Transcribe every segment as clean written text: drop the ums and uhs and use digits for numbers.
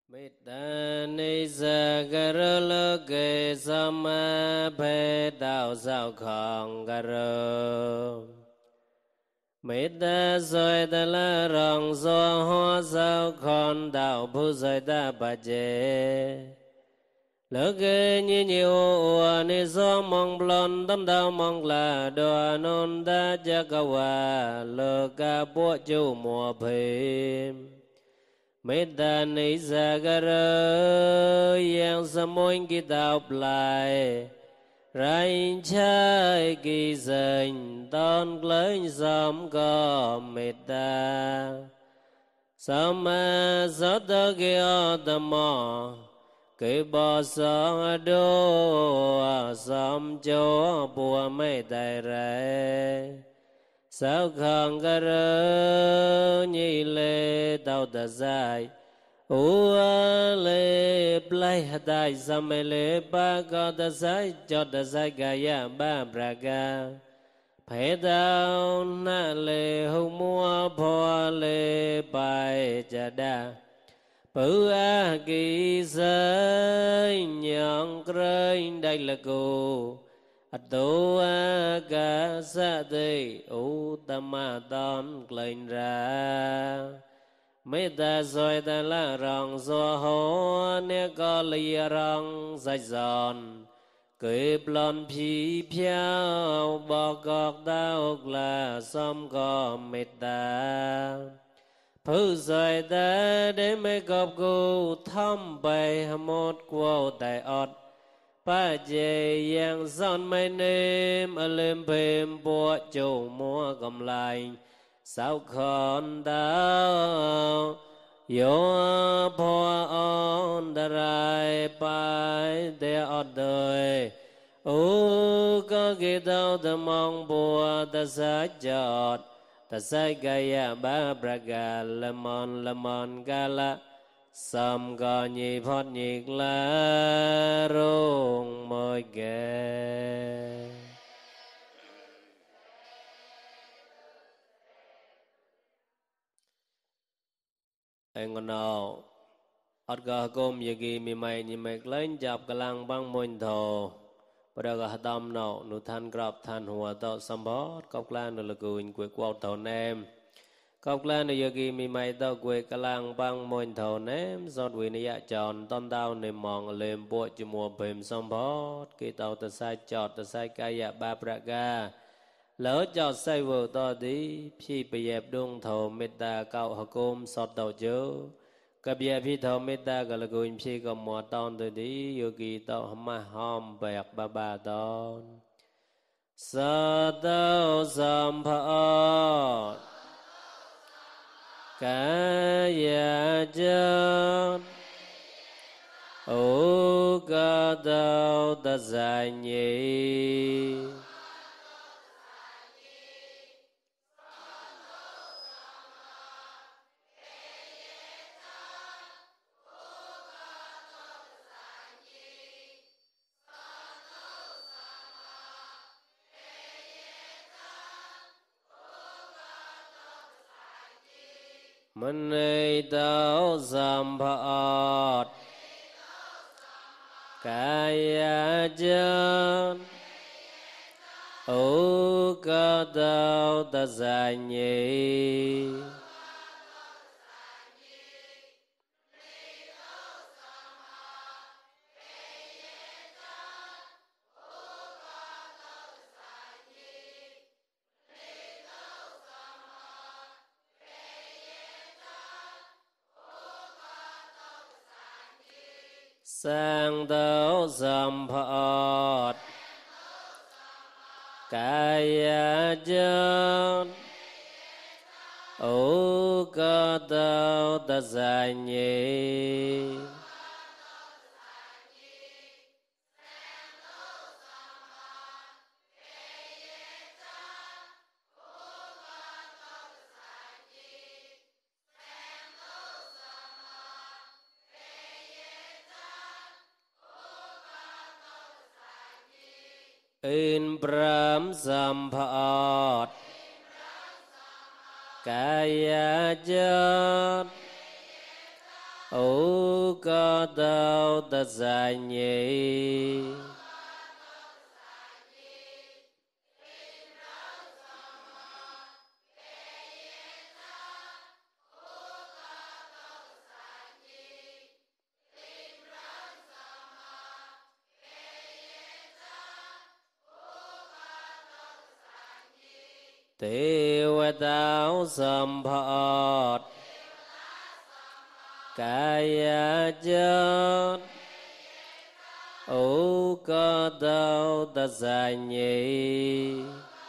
Mita nisa garo ke sama phe đạo sao khong garo Mita soi ta la rong so ho sao khon đạo phu soi ta bà chế Lỡ kê như nhiều ua ni so mong blon tâm đạo mong là đòa non ta cha ca hòa lỡ ca bố chu mùa phim Mita nisa garo yang samoin kita uplai Rain chai kỳ dành tôn lớn xóm có mita Sama gió tơ kia tâm mò Kỳ bò sống đô xóm chỗ bùa mê tài rệ Sao khăn gà rơ nhị lê tao ta dài Ua lê play hạ tài sa mê lê ba có ta dài cho ta dài gà ya ba bra ga Phê tao na lê hù mua phô lê bài cha đa Bự á kỳ sơi nhọn krơi đây là cô Tu ca sa ti utama ton lên ra Mita soi ta la rong so ho ne có li rong dạy giòn Cười plon phi phiao bò gọt đau là xóm có mita Phứ soi ta để mấy cọp cô thăm bày một quô tại ọt Ba dê yang son mây nêm ở lên phim bùa chủ mua cầm lại Sao khôn đau Yo po on the rai pai de ở đời có kỳ tao ta mong bùa ta sa chọt Ta sa gaya ba braga lemon gala Sam ga nhi phót nhiệt la rung môi ghê Anh còn nào Ất gà gồm yagi mi mày nhi mạch lên chạp gà lang băng môn thô Bà đà gà tâm nọ nụ thanh grab thanh hùa tạo xâm bót Cốc lan nụ lực ưu quê quào thổ nêm Cốc lan nụ yagi mi mày tạo quê gà lang băng môn thổ nêm Giọt quỷ nị dạ tròn tôn đau nêm mong lên bộ chù mùa phim xâm bót Kỳ tàu ta sai chọt ta sai ca dạ ba bạc ga Lỡ chọt say vợ to tí Phi bì dẹp đung thổ mê ta cạo hạ cung sọt tàu chớ Cập dẹp phi thổ mê ta gà lực ưu phi gồm mùa tôn tới tí Yogi tàu hâm ma hòm bẹc ba tôn Sa tàu xâm phật Cả dạ chân Ô ca tàu ta giải nhị Mình ấy tao xâm phật Cả dạ chân Ô ca tao ta giải nhị Sang tao xâm phật Cả dạ chân Ô ca tao ta giải nhị In pram xâm phật Cả dạ chân ố ca tao tất giải nhị tiêu tao sầm phật kaya chết ố ca tao tất giải nhị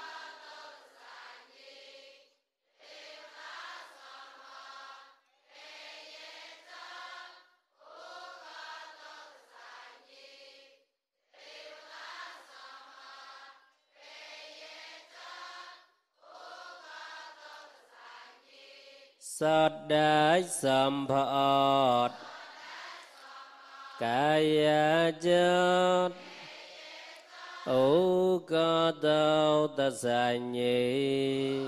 sát đái sầm phật kaya chết ố ca tao tất giải nhị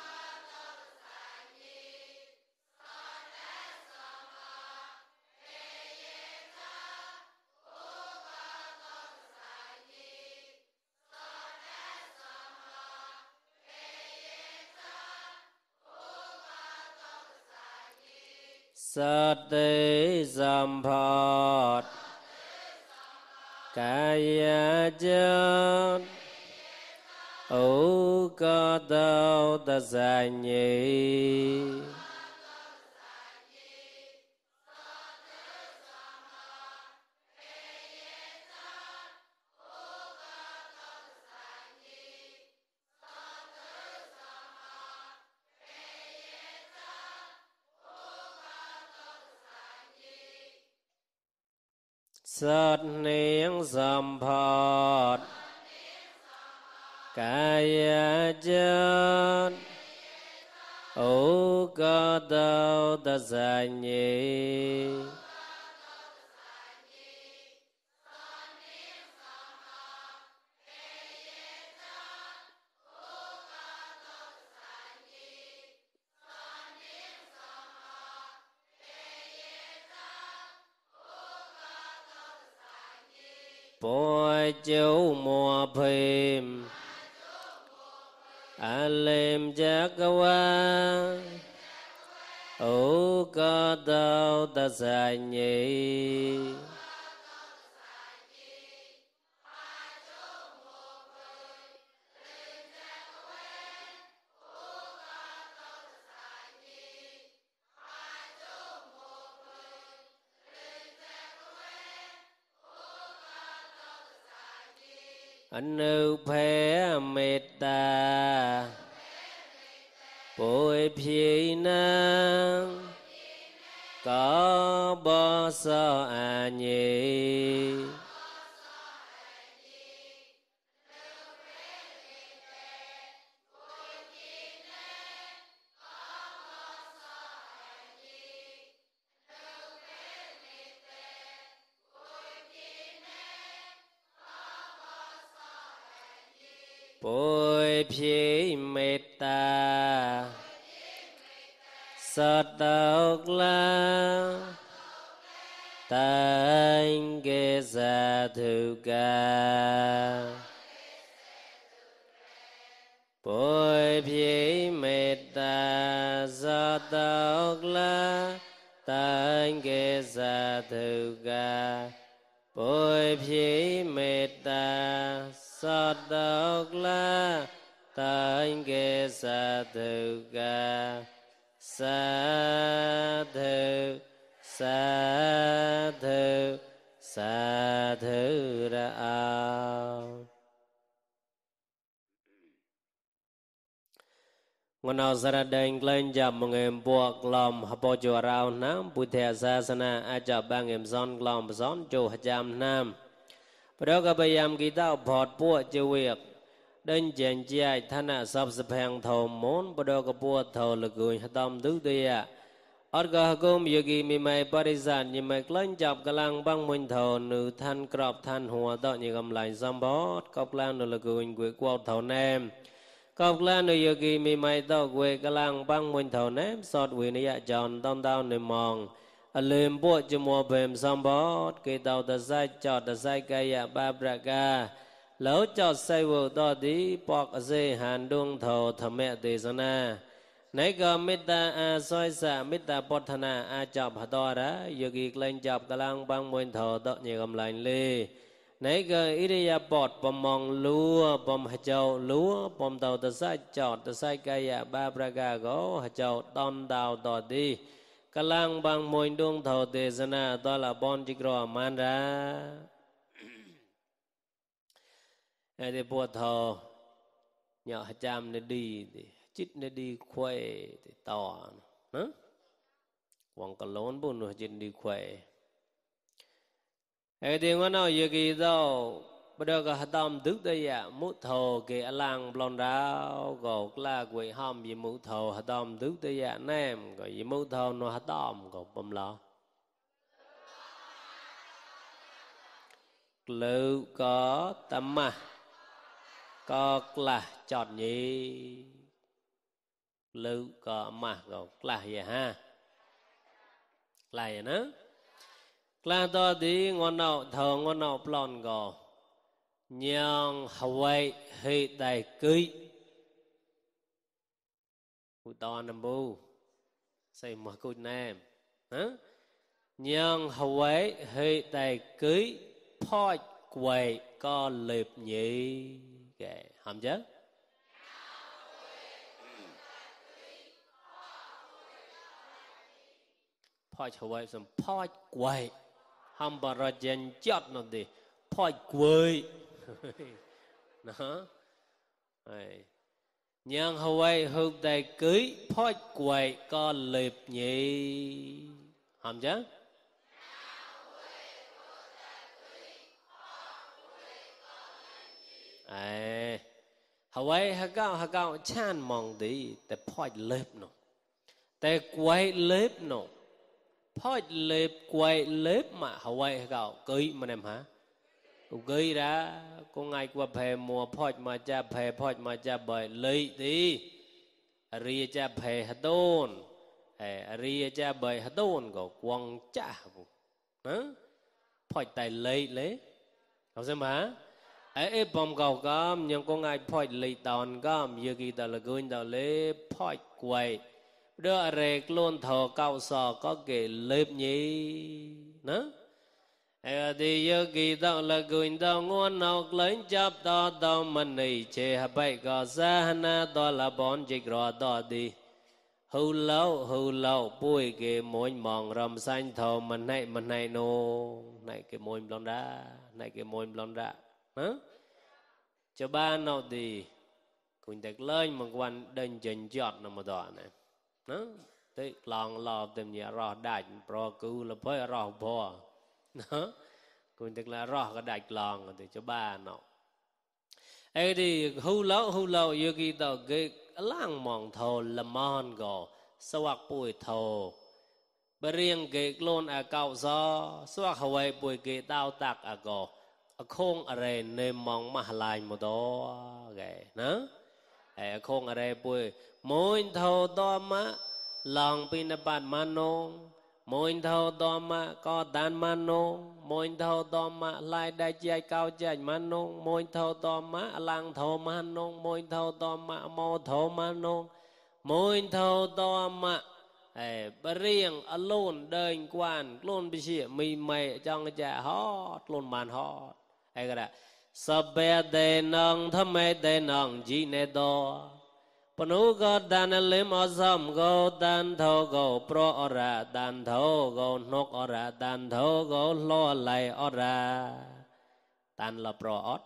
sát tế sầm phật kaya chết ố ca tao tất giải nhị sát niệm sầm phật kaya chết ố ca tao tất giải nhị bội châu mùa phim alim chakawa ố ca tao tất giải nhị anu phé mê ta bội phi năng có bo so a nhị bội phi mê ta sát tộc la thanh kê sa thu ca bội phi mê ta sát tộc la thanh kê sa thu ca bội phi mê ta sát tộc la thanh kê sa thu ca sa thu sa thu sa thu ra Ngono saradeng klenjam mengem buak lom hapo juarau nam putih sasana aja bangem son lom son jo hajam nam pada kabayam kita bot puak jewiak dan janjiai thana sab sepeng thau mon pada kapuat thau legui hatam tu dia Arga hakum yogi mimai parisan nyimai klenjap kalang bang mun thau nu than krop than hua to nyigam lain sambot kop lang nu legui gui kwat thau nem Cọc la nữ yogi mi mai tao quê ca lang băng môn thầu nếp sọt quỷ nữ dạ tròn tông tao nữ mòn lên bộ cho mùa bềm xong bó kỳ tàu tờ sai chọt tờ sai cây ya ba bra ca lỡ chọt say vô to tí bọc dê hàn đuông thầu thầm mẹ tì sơ na nãy cơ mít ta a soi xạ mít ta bọt thana a chọp hà to đó yogi lên chọp cả lang băng môi thầu tọ nhẹ cầm lạnh lê nãy cơ iriya bọt bom mong lúa bom hà châu lúa bom tàu tờ sai chọt tờ sai cây ya ba bra ca gỗ hà châu ton đào tọ tí cả lang băng môi đuông thầu tì sơ na to là bon chích rò man ra ai để bùa thầu nhỏ chạm nó đi thì chít nó đi khỏe thì to nữa quăng cả lón bún nó chít đi khỏe ai thì ngon nào giờ kỳ đâu bây giờ cái hạt tâm tức đây à mút thầu cái lang blond rau gầu la quậy hòm gì mút thầu hạt tâm tức đây à nem rồi gì mút thầu nó hạt tâm gầu bầm lò lưu có tâm mà có là chọt nhỉ lưu có mà gầu là vậy ha là vậy nữa là to tí ngon nào thờ ngon nào plon gò nhang Hawaii hệ đại cưới cụ to nằm bu xây một cụ nam hả nhang Hawaii hệ đại cưới phoi quầy có lệp nhị kệ hàm chứ phoi Hawaii xong phoi quầy hàm bà ra dân chót nó đi phoi quầy đó nhang Hawaii hụt đại cưới phoi quầy có lệp nhị hàm chứ Hawaii hà cao chan mong điแต่พอยเล็บเนาะแต่กวยเล็บเนาะพอยเล็บกวยเล็บmà Hawaii hà cao cưới mà em hả cưới ra có ngày qua phê mùa phoi mà cha phê phoi mà cha bởi lấy đi ria cha phê hà tôn ria cha bởi hà tôn có quăng cha hả phoi tài lấy không xem hả ấy bom cầu cam nhưng có ngày phơi lì tòn cam giờ kỳ ta là gương ta lấy phơi quay đưa rệt luôn thò cao sò có cái lép nhỉ nữa thì giờ kỳ ta là gương ta ngon nào lấy chấp ta ta mình này chế hấp bay có xa na ta là bọn chỉ rõ ta đi hưu lâu bùi cái môi mòn rầm xanh thò mình này nô này cái môi blonda hả cho ba nào thì cũng được lên một quan đơn chân chọt nằm ở đó này nó tới lòng lò tìm nhà rò đại pro cứu là phải rò bò nó cũng được là rò cái đại lòng thì cho ba nào ấy thì hưu lâu yêu kỳ tàu cái làng mòn thầu làm mòn gò sawak bùi thầu beriang cái lon à cao gió sawak Hawaii bùi cái tao tạc à gò khôn ở đây nêm mong mà lại một đó cái nữa khôn ở đây bùi môi thầu to mà lòng pin bàn mano môi thầu to mà có đàn mano môi thầu to mà lại đại chạy cao chạy mano môi thầu to mà lang thầu mano môi thầu to mà mò thầu mano môi thầu to mà beriang alone đơn quan luôn bị gì mì mày trong cái chả hot luôn màn hot ai cái đó sabbe de nong thame de nong ji ne do panu go dan lim azam go dan tho go pro ora dan tho go nok ora dan tho go lo lai ora dan la pro ot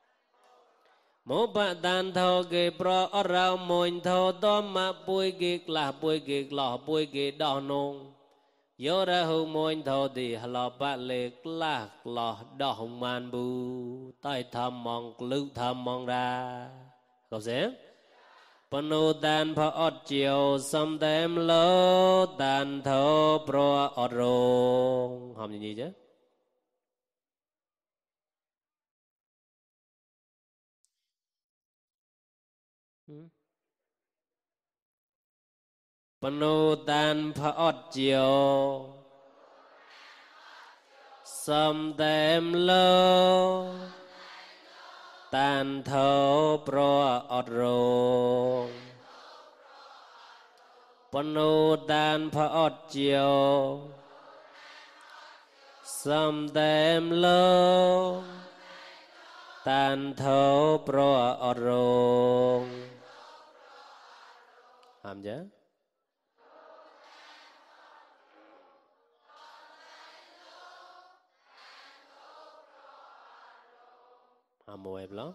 mo ba dan tho ge pro ora moin tho do ma pui ge la pui ge lo pui ge do nong yo ra hu moin thọ thì lo ba lệ lạc lo đỏ hồng man bu tai tham mong lưu tham mong ra câu sẽ panu dan pha ot chiều sam tem lo dan thọ pro ot rong học gì chứ panu dan pha ot chiều sâm tem lô tan thâu pro ọt rô panu tan pha ọt chiều sâm tem lô tan thâu pro ọt rô hàm chứ hàm mùi lắm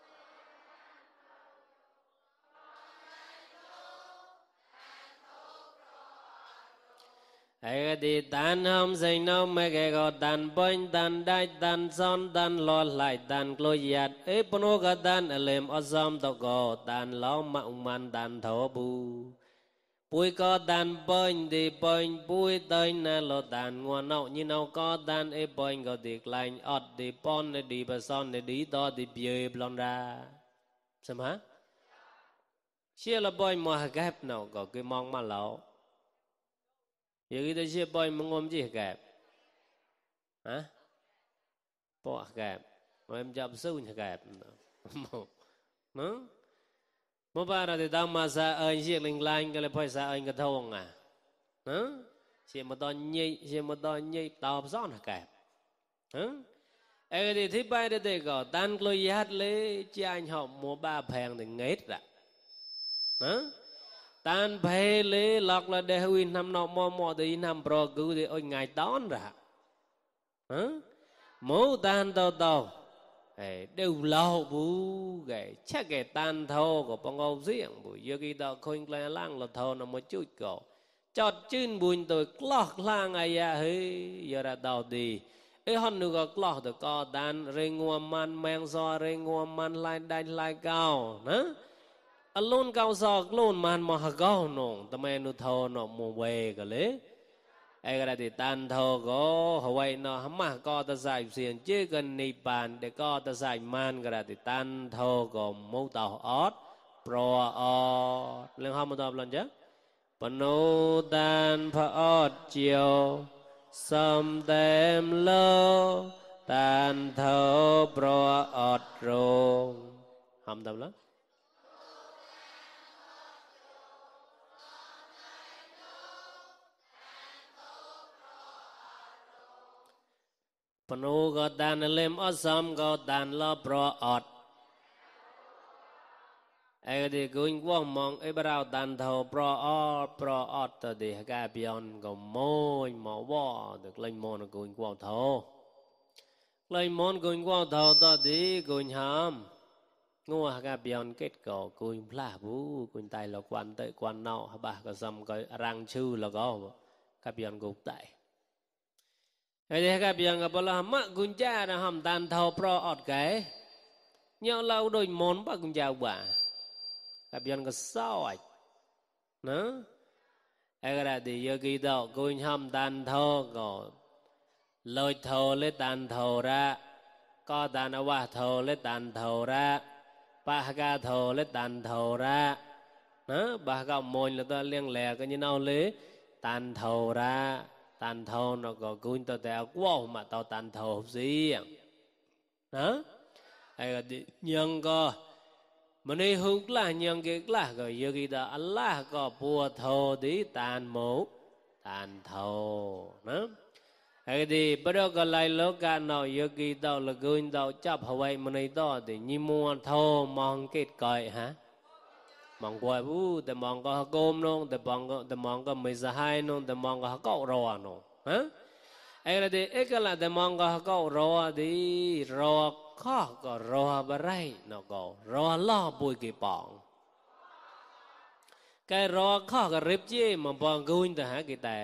ai đi tan hôm sinh nấu mấy cái gọi tan bánh tan đai tan son tan lo lại tan lôi giặt ấy bố cái tan làm ở xóm tàu gò tan lo mặn man tan thổ bu bùi có tan bánh đi bánh bùi tới nè lo tan ngoan nậu như nâu có tan ấy bánh có tiệc lành ọt đi pon đi bà son đi to đi bìa blon ra xem hả chia là bánh mà ghép nào có cái mong mà lẩu giờ kita siap boy mengom je kap, hả? Bỏ kap, mà em chạm sâu như kap, nó, mà bà ra thì tao mà sa ơi siap linh lanh cái là phải sa ơi cái thong à, nó, siap mà to nhây tao rõ là kap, hả? Ai thì thứ ba để có tan lôi hát lấy chi anh họ mua ba phèn thì ngết ra, hả? Tan phê lê lọc là để huy năm nọ mò thì năm pro cứu thì ôi ngày đón ra mũ tan tàu đều lâu bú gầy chắc cái tan thô của bông âu riêng bùi giờ khi tao khuyên lên lang là thô nó một chút cổ chọt chín bùi tôi lọc lang ai à hơi giờ ra tàu đi ấy hòn nữa có lọc được có tan rê ngua man men do rê ngua man lai đai lai cao luôn cao sọ luôn man mà cao nong tao mày nu thô nó mua về cái lẽ ai cái thì tan thô có Hawaii nó mà có ta xài xiên chứ cần nị bàn để có ta xài man cái thì tan thô có mâu tàu ót pro ót lên hôm một tập lần chứ panu tan pha ót chiều sâm tem lô tan thô pro ót rô hôm tập lắm panu có tan lem ở xóm có tan lo pro ọt ai thì cũng quăng mong ai bảo tan thầu pro ọt thì cái bion có môi mỏ vỏ được lên môn nó cũng quăng thầu lên môn cũng quăng thầu đó thì cũng hàm ngua cái bion kết cổ cũng là bú cũng tay là quan tới quan nọ bà có xăm cái răng chư là có cái bion cũng tại cái cái biang cái bala mak gunja na ham tan thau pro ọt cái nhau lâu đôi món bác gunja bà cái biang cái sao ấy nó cái là thì giờ kỳ đạo gun ham tan thau có lôi thau lấy tan thau ra có tan awa thau lấy tan thau ra ba ca thau lấy tan thau ra nó ba cái môn là ta liên lẻ cái như nào lấy tan thau ra tan thâu nó có cuốn tao theo quá mà tao tan thâu gì hả ai cái nhân có mà này hung là nhân cái là rồi giờ kita Allah có bùa thâu đi tan mũ tan thâu nó ai thì bắt đầu cái lại lúc cái nào giờ kita là cuốn tao chấp Hawaii mà này đó thì như mua thâu mong kết cõi hả mong quay buแต่มองก็โกมนงแต่มองก็ไม่สหายนงแต่มองก็เก้ารอนงฮะไอ้ละดิเอกละแต่มองก็เก้ารอดิรอข้อก็รอบะไรนก็รอล่อปุยกี่ปองแกรอข้อก็ริบเจ้มันปองกุนแต่หากี่แต่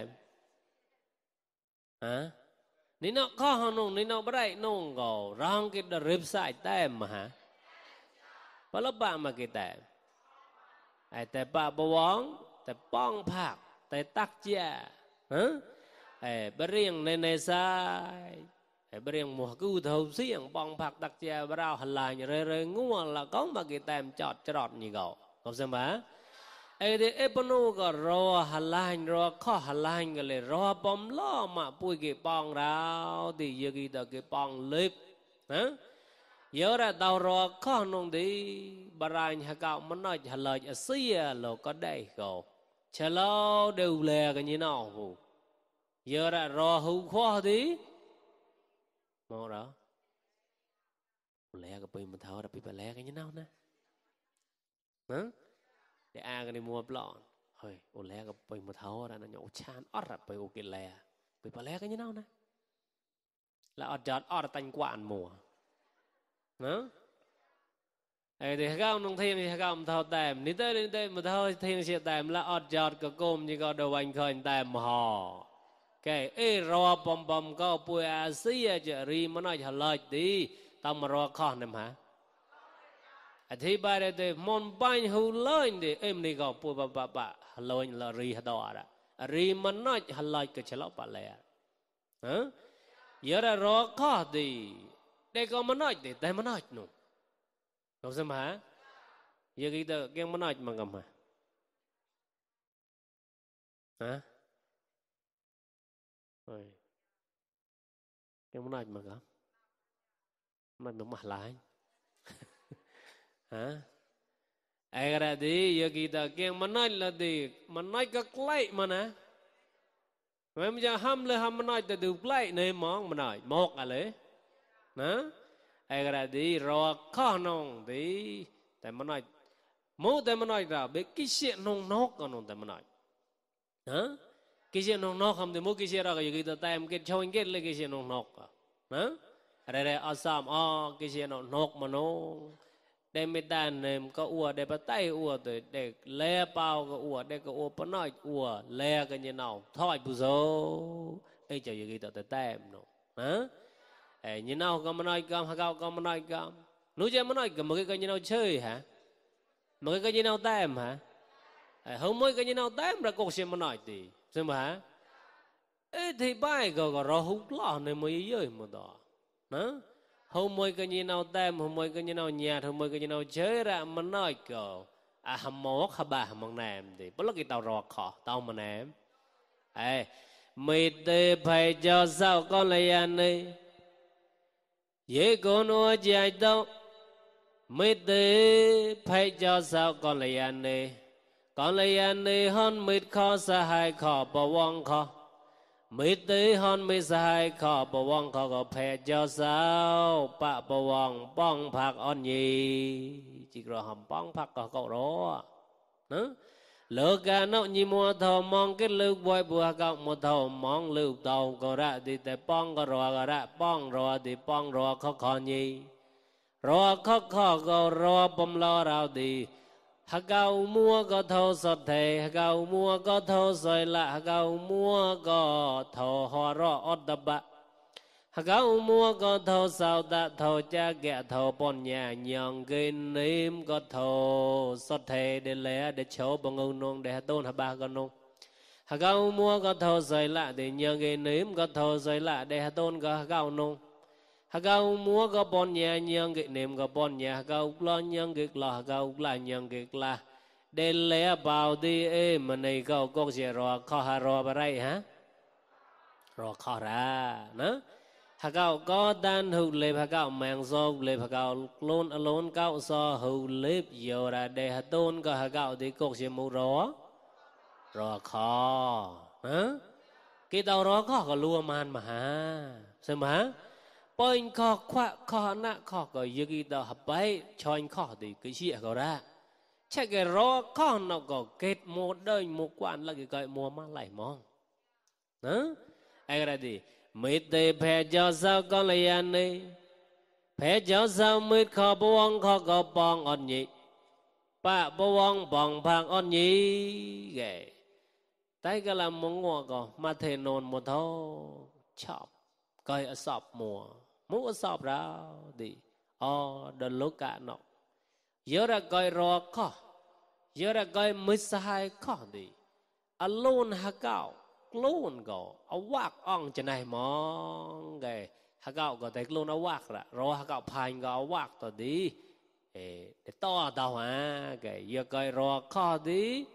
ฮะนี่นข้อหนงนี่นบะไรนงก็ร้องกี่ริบใส่แต่มาฮะพอละบะมากี่แต่แต่ปะบวงแต่ป้องผักแต่ตักเจ้าบริยังในสายบริยังมัวกู้เท่าเสียงป้องผักตักเจ้าเราหันหลังเรื่อยๆงัวละก็มากี่แต้มจอดนี่ก็เขาเสมอ ai để ép nó có rò hà lan rò khó hà lan cái này rò bom lo mà bùi cái bong rau thì giờ cái đó cái bong lép hả giờ ra tàu rò khó nông đi bà ra nhà cậu mà nói hà lời ở xưa là có đây không chả lo đều lè cái như nào hù giờ ra rò hù khó đi mau đó lè cái bình mình thở là bị bà lè cái như nào nè hả để cái này mua plọn hơi ô lẽ cái bình một tháo ra nó nhổ chan ót ra bị ô kia lẽ bị bà lẽ cái như nào nè là ót giọt ót tanh quạn mùa nữa thì các ông thiên thì các ông thao tèm ní tới mà thôi thiên sẽ tèm là ót giọt cái côm như có đầu anh khơi tèm hò cái ro bom bom có bùi à xí chợ ri mà nói trả lời đi tao mà ro con em hả thì bài đây thì môn bánh hữu lên thì em đi gặp bùi bà lên là ri hả đó ri mà nói hả lời cái chế lọc bà lẹ hả giờ ra rõ có thì đây có mà nói thì đây mà nói nữa không xem hả giờ cái tờ cái mà nói mà cầm hả cái mà nói mà cầm nói mà mặt lại hả ai ra đi giờ kita cái mà nói là đi mà nói cái lấy mà nè mà bây giờ ham le ham mà nói từ từ lấy này mong mà nói một à lẽ nè ai ra đi rồi khó nông đi tại mà nói mỗi tại mà nói ra biết cái chuyện nông nóc còn nông tại mà nói hả cái chuyện nông nóc không thì mỗi cái chuyện ra cái kita tại em cái cho anh cái lấy cái chuyện nông nóc hả ở đây ở Sam cái chuyện nông nóc mà nông để mấy đàn em có ua để bắt tay ua để lê bao có ua để có ua bắt nói ua lê cái như nào thôi bù dâu ấy chờ gì tới tem nó hả ấy như nào có mà nói cam hay có mà nói cam nói chứ mà nói cái một cái như nào chơi hả một cái như nào tem hả không mấy cái như nào tem ra cuộc xem mà nói thì xem mà hả ấy thì bài có rõ hút lọ này mới dưới một đó hả hôm mới cái như nào tem hôm mới cái như nào nhà hôm mới cái như nào chơi ra mà nói cờ hầm mốt hầm bà hầm nèm thì bất kỳ tàu rọt khó tàu mà nèm mày tê phải cho sao con lại anh ấy dễ con nuôi chạy đâu mày tê phải cho sao con lại anh ấy hơn mít khó sa hai khó bỏ vong khó mấy tới hơn mấy sai khó bảo vong khó có phê cho sao bạ bảo vong bong phạc on nhì chỉ rồi hầm bong phạc có cậu đó nữa lỡ cả nó như mua thầu mong cái lưu bôi bùa cậu mua thầu mong lưu tàu có ra thì để bong có ra bong rồi thì bong rồi khó khó nhì rồi khó có rồi bom lo rào thì hạt gạo mua có thâu sọt thề hạt gạo mua có thâu soi lạ hạt gạo mua có thâu hoa rõ ót đập bạ hạt gạo mua có thâu sao ta thâu cha ghẹ thâu bọn nhà nhàng gây nêm có thâu sọt thề để lẽ để cháu bằng ngâu nông để tôn hạt ba con nông hạt gạo mua có thâu soi lạ để nhàng gây nêm có thâu soi lạ để tôn có hạt gạo nông hạt gạo mua có bọn nhà nhang cái niệm có bọn nhà hạt gạo lo nhang cái lo hạt gạo là nhang cái là để lẽ bảo đi mà này cậu có gì rồi khó hà rồi bà đây hả rồi khó ra nữa hạt gạo có đan hữu lệp hạt gạo mang do lệp hạt gạo lôn cạo so hữu lệp nhiều là để hạt tôn có hạt gạo thì có gì mua rồi khó hả cái tàu đó có lúa man mà hả xem hả bên khó nè khó có gì đó hấp bấy cho anh khó thì cái gì có ra chắc cái rõ khó nó có kết một đời một quan là cái mua mà lại mong nữa ai ra đi mấy tê phê cho sao con lại anh ấy phê cho sao mấy khó buông khó có bong on nhị ba buông bong phang on nhị ghê tay cái làm mong ngọ có mà thể nôn một thô chọc coi ở sọp mùa muốn sọp ra đi đơn lúc cả nó giờ ra coi rõ khó giờ ra coi mới sai khó đi alone hạt gạo luôn có wak ong trên này mong cái hạt gạo có thể luôn wak là rồi hạt gạo phanh có wak to đi để to tao hả cái giờ coi rõ khó đi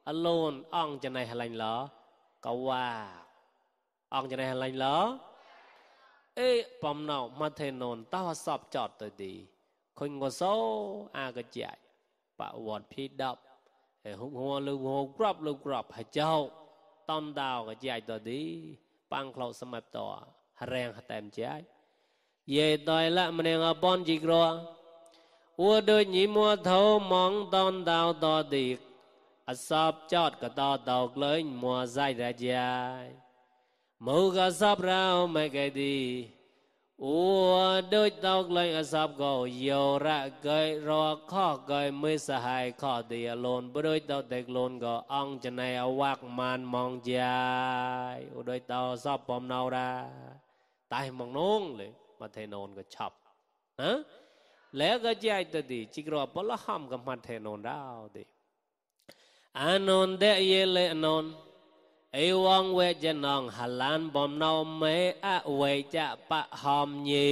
alone ong cho này hành lỡ có qua ong cho này hành lỡ ê bom nào mà thế nôn tao sập chọt tới đi khơi ngô số cái chạy bà vọt phi đập hùng hoa lưu grab hay châu tôm đào cái chạy tới đi băng khẩu sầm mập tỏ rèn tèm trái về tôi lại mình ở bon chỉ rồi ua đôi nhị mua thâu mong tôm đào to đi sập chọt cái to tàu lớn mua dài ra dài mù cái sập rau mấy cái đi ua đôi tàu lên sập go yêu ra cái rò khó cái mới sai khó đi alone đôi tàu đẹp lôn go ông chân này wak man mong dài đôi tàu sập bom nào ra tai mong nôngเลยมาเทนนก็ชอบฮะแล้วก็ใจตัวดีจิกรอปละห้ามกับมาเทนนดาวดีอานนเดเยเลอนนไอวังเวจนองหัลานบอมนาวเมอะเวจะปะหอมยี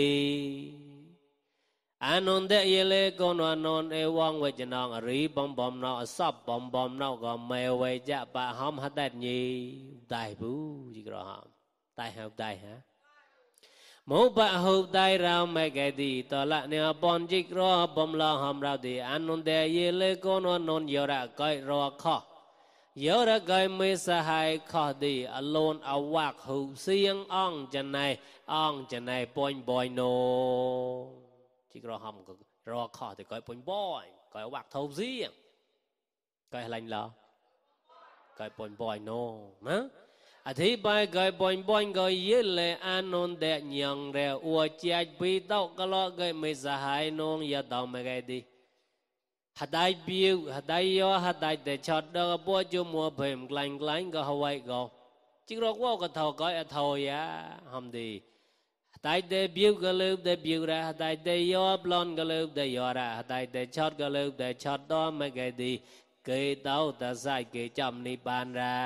อานนเดเยเลกอนวานนไอวังเวจนองรีบอมนาวซับบอมนาวก็เมเวจะปะหอมหัดได้ยีได้บูจิกรอหอมได้ฮะได้ฮะมูปะหูได้เราไม่แก่ดีตละเนี่ยปนจิกรอบอมลาหอมเราดีอานนเดเยเลกอนวานนยระก้อยรอข้อยอระกายไม่สหายข้อดีอโลนเอาวักหูเสียงอ่องจะในปอยบอยโนจิกรอหอมก็รอข้อแต่ก้อยปอยบอยก้อยวักเท่าเสียงก้อยอะไรล่ะก้อยปอยบอยโนนะอธิบายก้อยปอยบอยก้อยเยเลยอานนเดยังเร็วอวดใจปีเต้าก็ล้อก้อยไม่สหายนงอย่าเต้าไม่ไงดีฮัดได้บิวฮัดได้ยอฮัดได้แต่ช็อตเด็กบัวจูมัวเพิ่มกลั่นก็หายก็จิกรอกว่าก็เท่าก้อยเท่ายาทำดีฮัดได้แต่บิวก็เลิกแต่บิวระฮัดได้แต่ยอปลอนก็เลิกแต่ยอระฮัดได้แต่ช็อตก็เลิกแต่ช็อตต่อไม่ไงดีเกยเต้าแต่ใส่เกยจำนิบานระ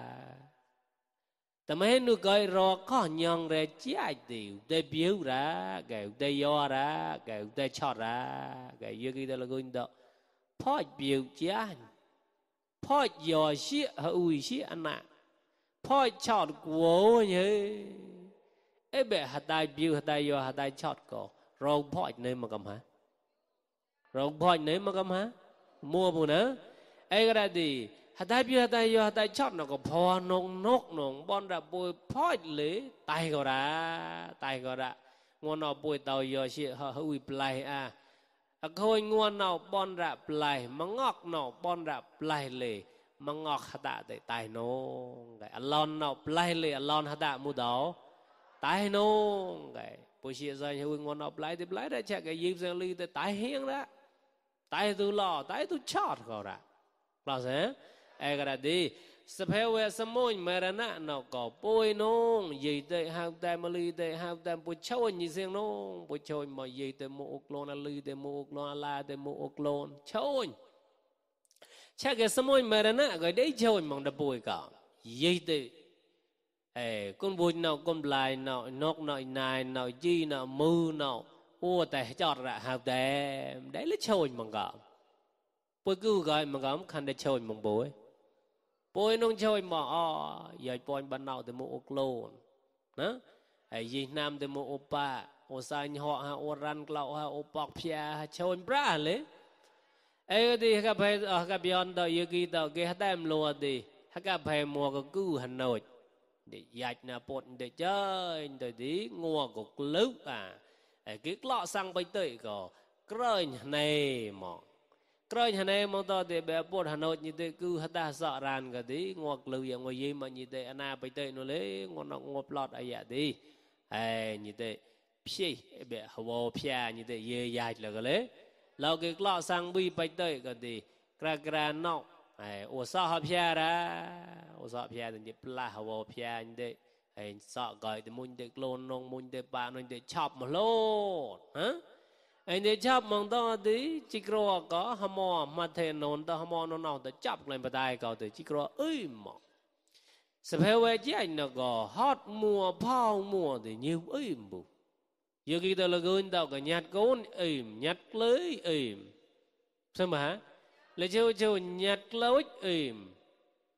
แต่ไม่เห็นดูก้อยรอข้อยองเรจีไอติวแต่บิวระเกยแต่ยอระเกยแต่ช็อตระเกยยืดแต่ละกุนต่อพ่อบิวจานพ่อยอชีหุ่ยชีอันน่ะพ่อชอดกัวเนี่ยเอ๊ะแบบหัดได้บิวหัดได้ยอหัดได้ชอดก็เราพ่อเนยมากำฮะเราพ่อเนยมากำฮะมัวปุ่นนะไอ้ก็ได้ดีหัดได้บิวหัดได้ยอหัดได้ชอดน่ะก็พอนงบอลระบุยพ่อเลยตายก็ได้งวนเอาปุยเตายอชีหุ่ยปลายคอยงวนเอาบอลระปลายมังอกเอาบอลระปลายเลยมังอกหัดได้ตายโน่ไงอลอนเอาปลายเลยอลอนหัดมุดเอาตายโน่ไงผู้เชี่ยวชาญเขางวนเอาปลายแต่ปลายได้เช็คไอ้ยิบเซลีแต่ตายเฮียงละตายตัวหล่อตายตัวชอดก็ละเปล่าเสียไอ้กระดีสเปเวสมุนเมรณะนอกก็ป่วยน้องยีเตะหาวแต่มาลีเตะหาวแต่ป่วยช่วยยี่เสียงน้องป่วยช่วยมายีเตะโมกโลนลีเตะโมกโลนลาเตะโมกโลนช่วยเช่ก็สมุนเมรณะก็ได้ช่วยมองได้ป่วยก่อนยีเตะคนบุญนอกคนปลายนอกนกนอกนายนอกจีนอกมือนอกโอ้แต่จอดละหาวแต่ได้เลยช่วยมองก่อนป่วยกู้ก่อนมองก่อนคันได้ช่วยมองป่วยป่วยน้องช่วยหมออย่าป่วยบ้านเราแต่โมอกโลนนะไอ้ยีนามแต่โมโอปะโอซายหอฮะโอรันกล่าวฮะโอปอกเพียช่วยปลาเลยไอ้ก็ดีฮักไปฮักย้อนต่อยูกีต่อเกฮัดได้มลัวดีฮักไปมัวก็กู้หันหน่อยเดี๋ยวยัดน่ะปนเดี๋ยวเจ้ยเดี๋ยวดีงัวก็กลุกไอ้กิ๊กล้อสั่งไปเตยก็เกรงในหมอใครหันเองมองต่อเดี๋ยวแบบปวดหันโนดยี่เตกู้ฮัตตาสารานก็ดีงวกลืออย่างงวยยี่มันยี่เตอนาไปเตยนู่นเลยงวนงวปลอดอะไรดีไอ้ยี่เตพี่แบบหัวพี่ยี่เตเยี่ยยเลยก็เลยเราเกี่ยวกับสังบีไปเตยก็ดีกระกระนอกไอ้โอซาฮพี่ละโอซาพี่ตัวนี้ปลาหัวพี่ยี่เตไอ้สะก่อยแต่มุนเตโกลนงมุนเตปานุนเตชอบมาโลดฮะไอ้เนี่ยชอบมองต่อดีจิกรัวก็หมอมาเทนนต่อหมอนนแต่จับเลยมาได้ก็แต่จิกรัวหมอสเปเวจีไอ้เนี่ยก็ฮอตมัวเผามัวแต่ยิ้มบุยูกีตัวละกุนต่อก็ยัดก้นยัดเลยใช่ไหมแล้วเจ้ายัดเลย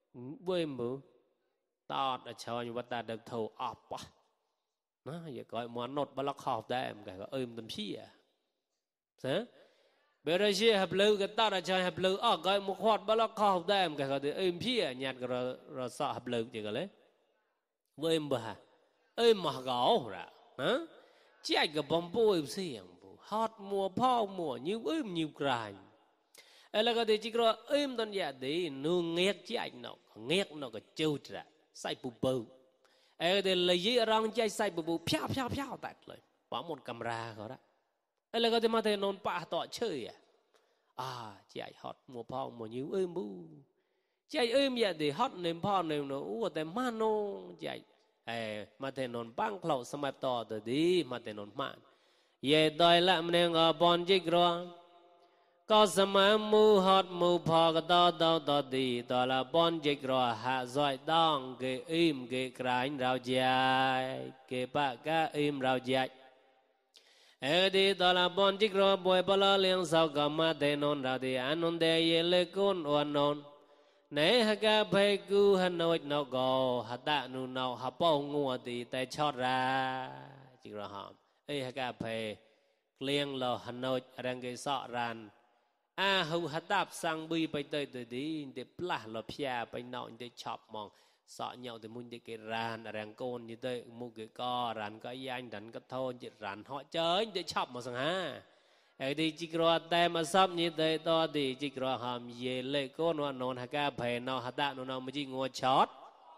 với mù tao đã cho như ta được thầu ọp á nó giờ gọi món nốt bá lắc học đây em cái tâm xí à thế bây giờ xí hợp lưu cái ta đã cho hợp lưu gọi một khoát bá lắc học đây em cái xí à nhạt cái rồi sợ hợp lưu chỉ cái lấy với bà mà gõ ra hả chạy cái bom bôi xiềng hot mùa phao mùa như như cài là cái gì chỉ có tuần giả đi nu nghe chạy nó cái trâu ra sai bù bù thì lấy gì rong chạy sai bù bù phiao tạtเลยbỏ một camera rồi đó là cái gì mà thế non pa tọa chơi chạy hot mùa phao mùa như bu chạy vậy thì hot nên phao nên nóแต่mano chạy mà thế non băng khẩuสมัยต่อตัวดีmà thế non man ye đòi lại mình ở bọn chỉ rồi cóสมัยmu hot mu phò cái đó đi đó là bọn chỉ rồi hạ giỏi đong cái cái cái rau dài cái bạc cái rau dài đi đó là bọn chỉ rồi bồi bala liên sau cả mà thế non ra đi anh non để ye lê con oan non nãy hai cái phải cứu hắn nói nó go hạt tạ nu nào hạt bao ngua thì tay chót ra chỉ rồi hòm hai cái phải liên lo hắn nói đang cái sọ ran hậu hạt tạp sang bi bay tới từ đi để plá lo pia bay nọ để chọc mong sọ nhau thì muốn để cái ran đang côn như thế mua cái co ran có anh đánh có thôn chỉ ran họ chơi để chọc mà sang ha thì chỉ có tại mà sắp như thế đó thì chỉ có hàm ye lệ cô nó nón hai cái phải nó hạt tạ nó mới chỉ ngồi chót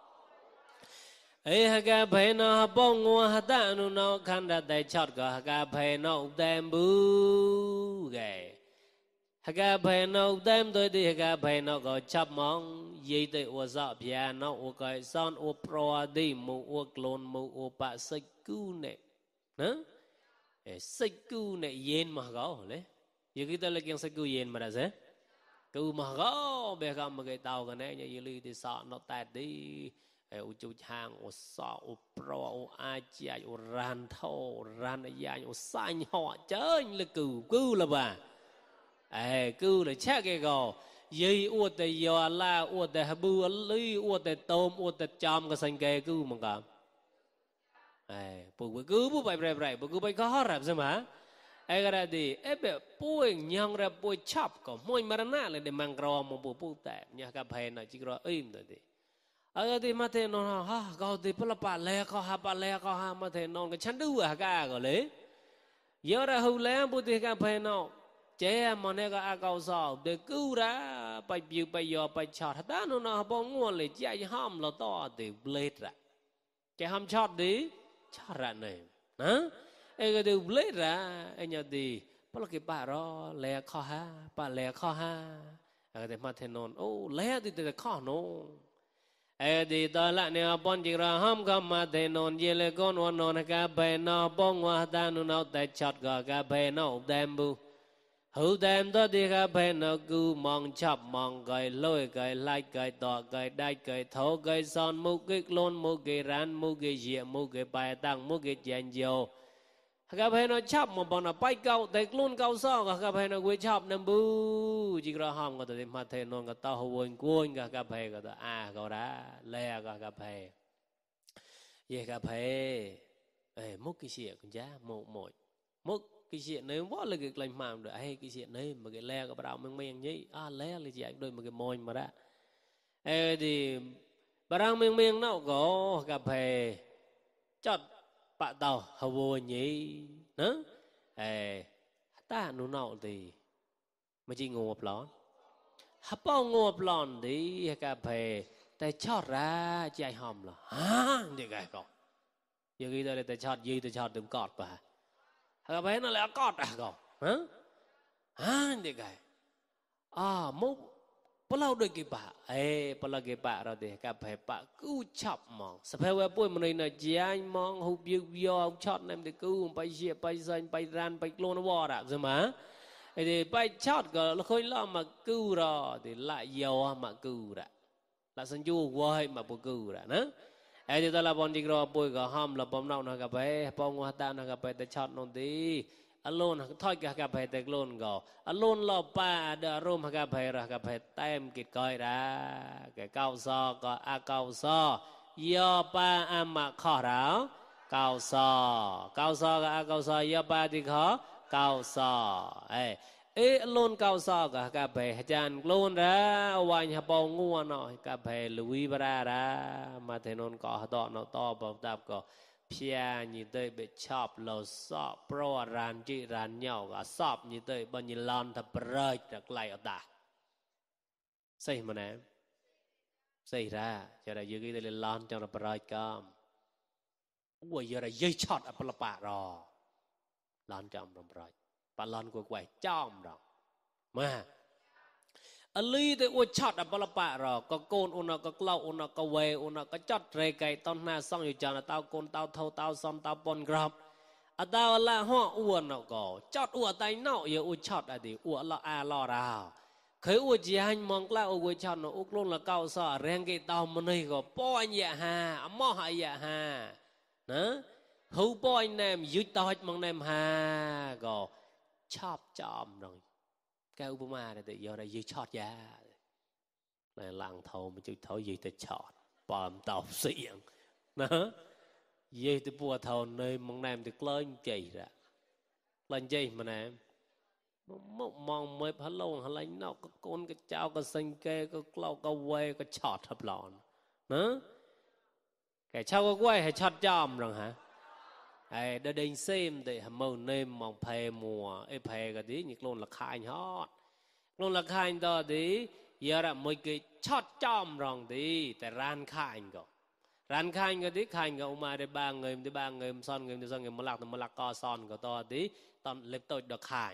hai cái phải nó bông ngồi hạt tạ nó khăn ra tay chót có hai cái phải nó đem bù gầy hai cái phải nó đem tôi thì hai cái phải nó có chắp mong gì tới ô dọ bia nó ô cái son ô pro đi mu ô clone mu ô bạ sấy cứu nè hả sấy cứu nè yên mà gõ lấy giờ kita lagi yang sấy cứu yên mà đã thế cứu mà gõ bây giờ mà cái tàu cái này như vậy thì sợ nó tạt đi ô chú hàng ô sọ ô pro ô ai chạy ô ran thô ran dài ô xanh họ chơi là cứu là bà cứu là chắc cái gò dây ô tê giò la ô tê bưu lưới ô tê tôm ô tê chom cái xanh kê cứu mà cả bữa cứu bữa bay bữa bay có rạp xem hả cái đó đi bé bôi nhang ra bôi chop có môi mà nó là để mang rau mà bữa tệ nhà cái phải nó chỉ có rồi đi thì mà thế nó có thì bữa bà lẹ có ha mà thế nó cái chăn đu cái gọi lấy giờ ra hưu lẹ bữa thì cái phải nó chế mà này cái cao sao để cứu ra bay biểu bay giờ bay chọt ta nó bông nguồn lấy chạy ham là to thì blade ra cái ham chọt đi chọt ra này hả cái điều blade ra nhớ đi bao cái bà đó lẹ kho ha bà lẹ kho ha cái mà thế non lẹ thì kho nó đi đó là nè bọn chỉ ra ham cái mà thế non về lại con non cái bè nó bông hoa ta nó tại chọt cái bè nó đem bu hữu đem đó đi cái bè nó cứ mong chập mong cái lôi cái lai cái tọ cái đai cái thấu cái son mu cái lon mu cái ran mu cái dịa mu cái bài tăng mu cái chén dầu cái bè nó chập mà bọn nó bay cao tại lon cao sao cái bè nó quay chập nằm bu chỉ có ham cái tụi mà thế non cái tao huồn cuốn cái bè cái tụi cái đó lẹ cái bè vậy cái bè múc cái gì cũng giá múc cái chuyện này quá là cái lành mạm được hay cái chuyện này mà cái le cái bảo mình nhỉ le là gì đôi mà cái môi mà đã thì bảo mình nó có cà phê chót bạ tàu hầu vô nhỉ nữa ta nó nào thì mà chỉ ngủ một lon hấp bao ngủ một lon thì cà phê tay chót ra chạy hòm là thì cái con giờ khi đây tay chót đừng cọt bà cái bé nó lại cọt không hả thì cái mốc bao lâu đôi cái bao lâu cái bà rồi thì cái bé bà cứ chọc mong sắp hết bữa mình này chỉ anh mong hụp yêu chót nem thì cứ bay xe bay dây bay ran bay lôn nó bò đã rồi mà thì bay chót cái nó khơi lo mà cứ rồi thì lại yêu mà cứ đã là sân du quay mà bữa cứ đã nữa thì ta là bọn chỉ rồi bồi cái ham là bom nào nó cái bé bom hoa ta nó cái bé ta chọn nó đi alone thôi cả cà phê tết luôn gò alone lo pa đờ rôm cà phê ra cà phê tem kịt coi ra cái cao so có cao so yo pa ama khó ráo cao so có cao so yo pa thì khó cao so ấy alone cao so cả cà phê chan luôn ra vài hấp bông ngu nọ cà phê lùi ra mà thế non có nó to bao tạp có phía như thế bị chọc lò sọ pro ran chị ran nhau cả sọp như thế bao nhiêu lon thật rơi được lại ở ta xây mà nè xây ra cho là dưới cái lon cho nó rơi cơm ui giờ là dây chọt ở bờ bạ rồi lon trong rồi bà lon của quậy trong rồi mà ở ly thì ui chọt ở bờ bạ rồi có côn ôn có clau ôn có về ôn có chọt rê cây ton na xong rồi chờ là tao côn tao thâu tao xong tao pon grab ở tao là họ uôn nó có chọt uôn tay nọ giờ ui chọt ở thì uôn là lo rào khởi uôn chỉ hành mong là ui chọt nó uk luôn là cao sợ rèn cái tao mà này có po anh dạ ha mò hại dạ ha nè hú po anh em dưới tao hết mong em ha có chọp chọm rồi cái Obama này thì giờ đây dưới chọt giá này làng thầu mà chú thầu gì thì chọt bom tàu xiềng nè gì thì bùa thầu nơi mong em thì lên chỉ ra lên gì mà nè mong mới phá lông hay lấy nó có con cái cháu có xanh kê có lau có quay có chọt hấp lòn nè cái cháu có quay hay chọt chòm rồi hả ai đã định xem để màu nêm mong phê mùa phê cái tí nhịp luôn là khai hót luôn là khai đó tí giờ là mấy cái chót chom rong tí tại ran khai cái tí khai cái mà để ba người son người mà lạc co son cái to tí tận lệp tôi được khai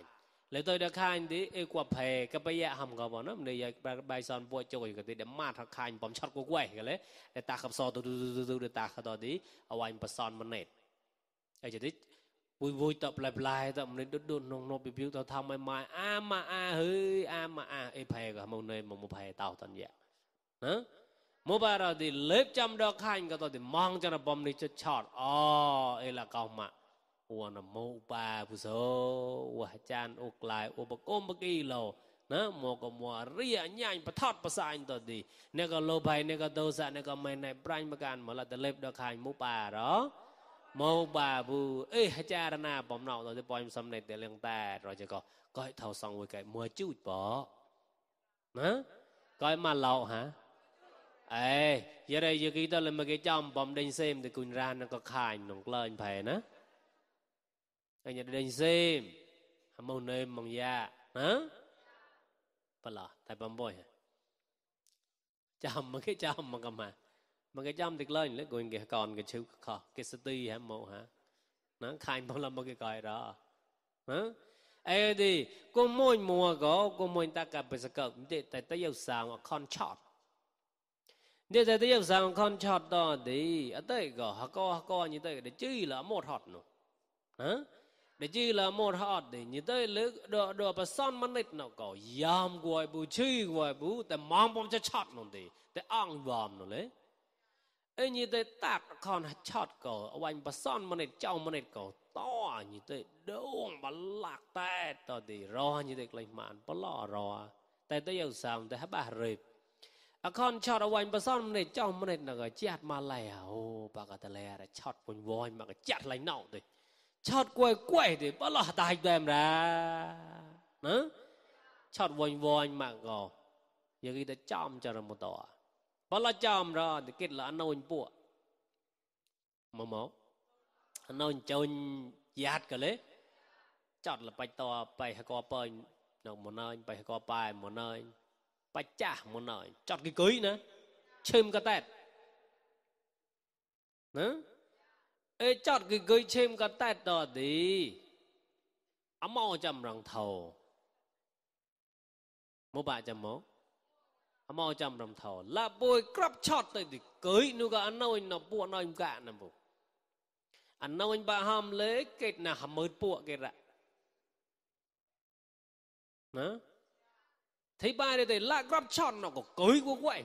tí qua phê cái bây giờ hầm cái bọn nó bây giờ bài son vội trôi cái tí để mát thằng khai bấm chót của quay cái đấy để ta khập so từ để ta khập đó tí ở ngoài bờ son mình nét ai chỉ thích vui tập lại tập nên đốt nông bị biểu tao thăm mai hơi phê cả một nơi một phê tao tận vậy hả một bài rồi thì lép trăm đo khanh cái tao thì mong cho nó bom đi cho chọt ấy là câu mà uổng là một bà phụ số uổng chan uổng lại uổng bạc ôm bạc y lô nè mua ria nhanh bắt thọt bắt sai tao thì nếu có lô bài nếu có đâu sa nếu có mấy này prime bạc ăn mà là từ lép đo khanh một bà đó một bà bu cha ra na bom nọ rồi thì bom xâm này để liên ta rồi chỉ có coi thầu xong rồi cái mua chút bỏ hả coi mà lậu hả giờ đây giờ khi ta lên một cái trong bom đinh xem thì cùng ra nó có khai nó lên phải nè cái nhà đinh xem màu nêm màu da hả phải là tại bom bôi chăm một cái chăm mà cầm mà cái chăm thì lên lấy quyền cái còn cái chữ khó cái city hả mộ hả nó khai bao là một cái còi đó hả thì cô môi mùa cô môi ta cả bây giờ cỡ để tại tới yêu sao mà con chọt để tại tới yêu sao con chọt đó thì ở đây họ có như thế để chơi là một hot nữa hả để chơi là một hot để như thế lấy đồ bà son mà nít nó có yam quay bù chơi quay bùแต่มองผมจะช็อตนู่นดิแต่อ่างวอมนู่นเลยnhư thế tạc còn chọt cổ anh bà son mà này trong mà này cổ to như thế đâu mà lạc tay to thì ro như thế lên màn bà lọ ro tại tôi yêu sao tôi hãy bà rịp con chọt anh bà son mà này trong mà này là cái chát mà lẻ bà cả ta lẻ là chọt quỳnh voi mà cái chát lấy nậu thì chọt quay thì bà lọ tay tôi em ra chọt quỳnh voi mà gò giờ khi ta trong cho nó một tòa bà la chạm ra thì kết là anh nôn bùa mà anh nôn chôn giạt cái lấy chọt là bay to bay hay qua bay nào một nơi bay hay qua bay một nơi bay chả một nơi chọt cái cưới nữa chêm cái tẹt nữa chọt cái cưới chêm cái tẹt đó thì mau chầm răng thầu một bà chầm mốt mau chăm rầm thầu là bôi crop chót tới thì cưới nu có anh nói nó bùa nói cả nè bố anh nói bà ham lấy cái nào ham mới bùa cái ra nè thấy ba đây thì là crop chót nó có cưới của quậy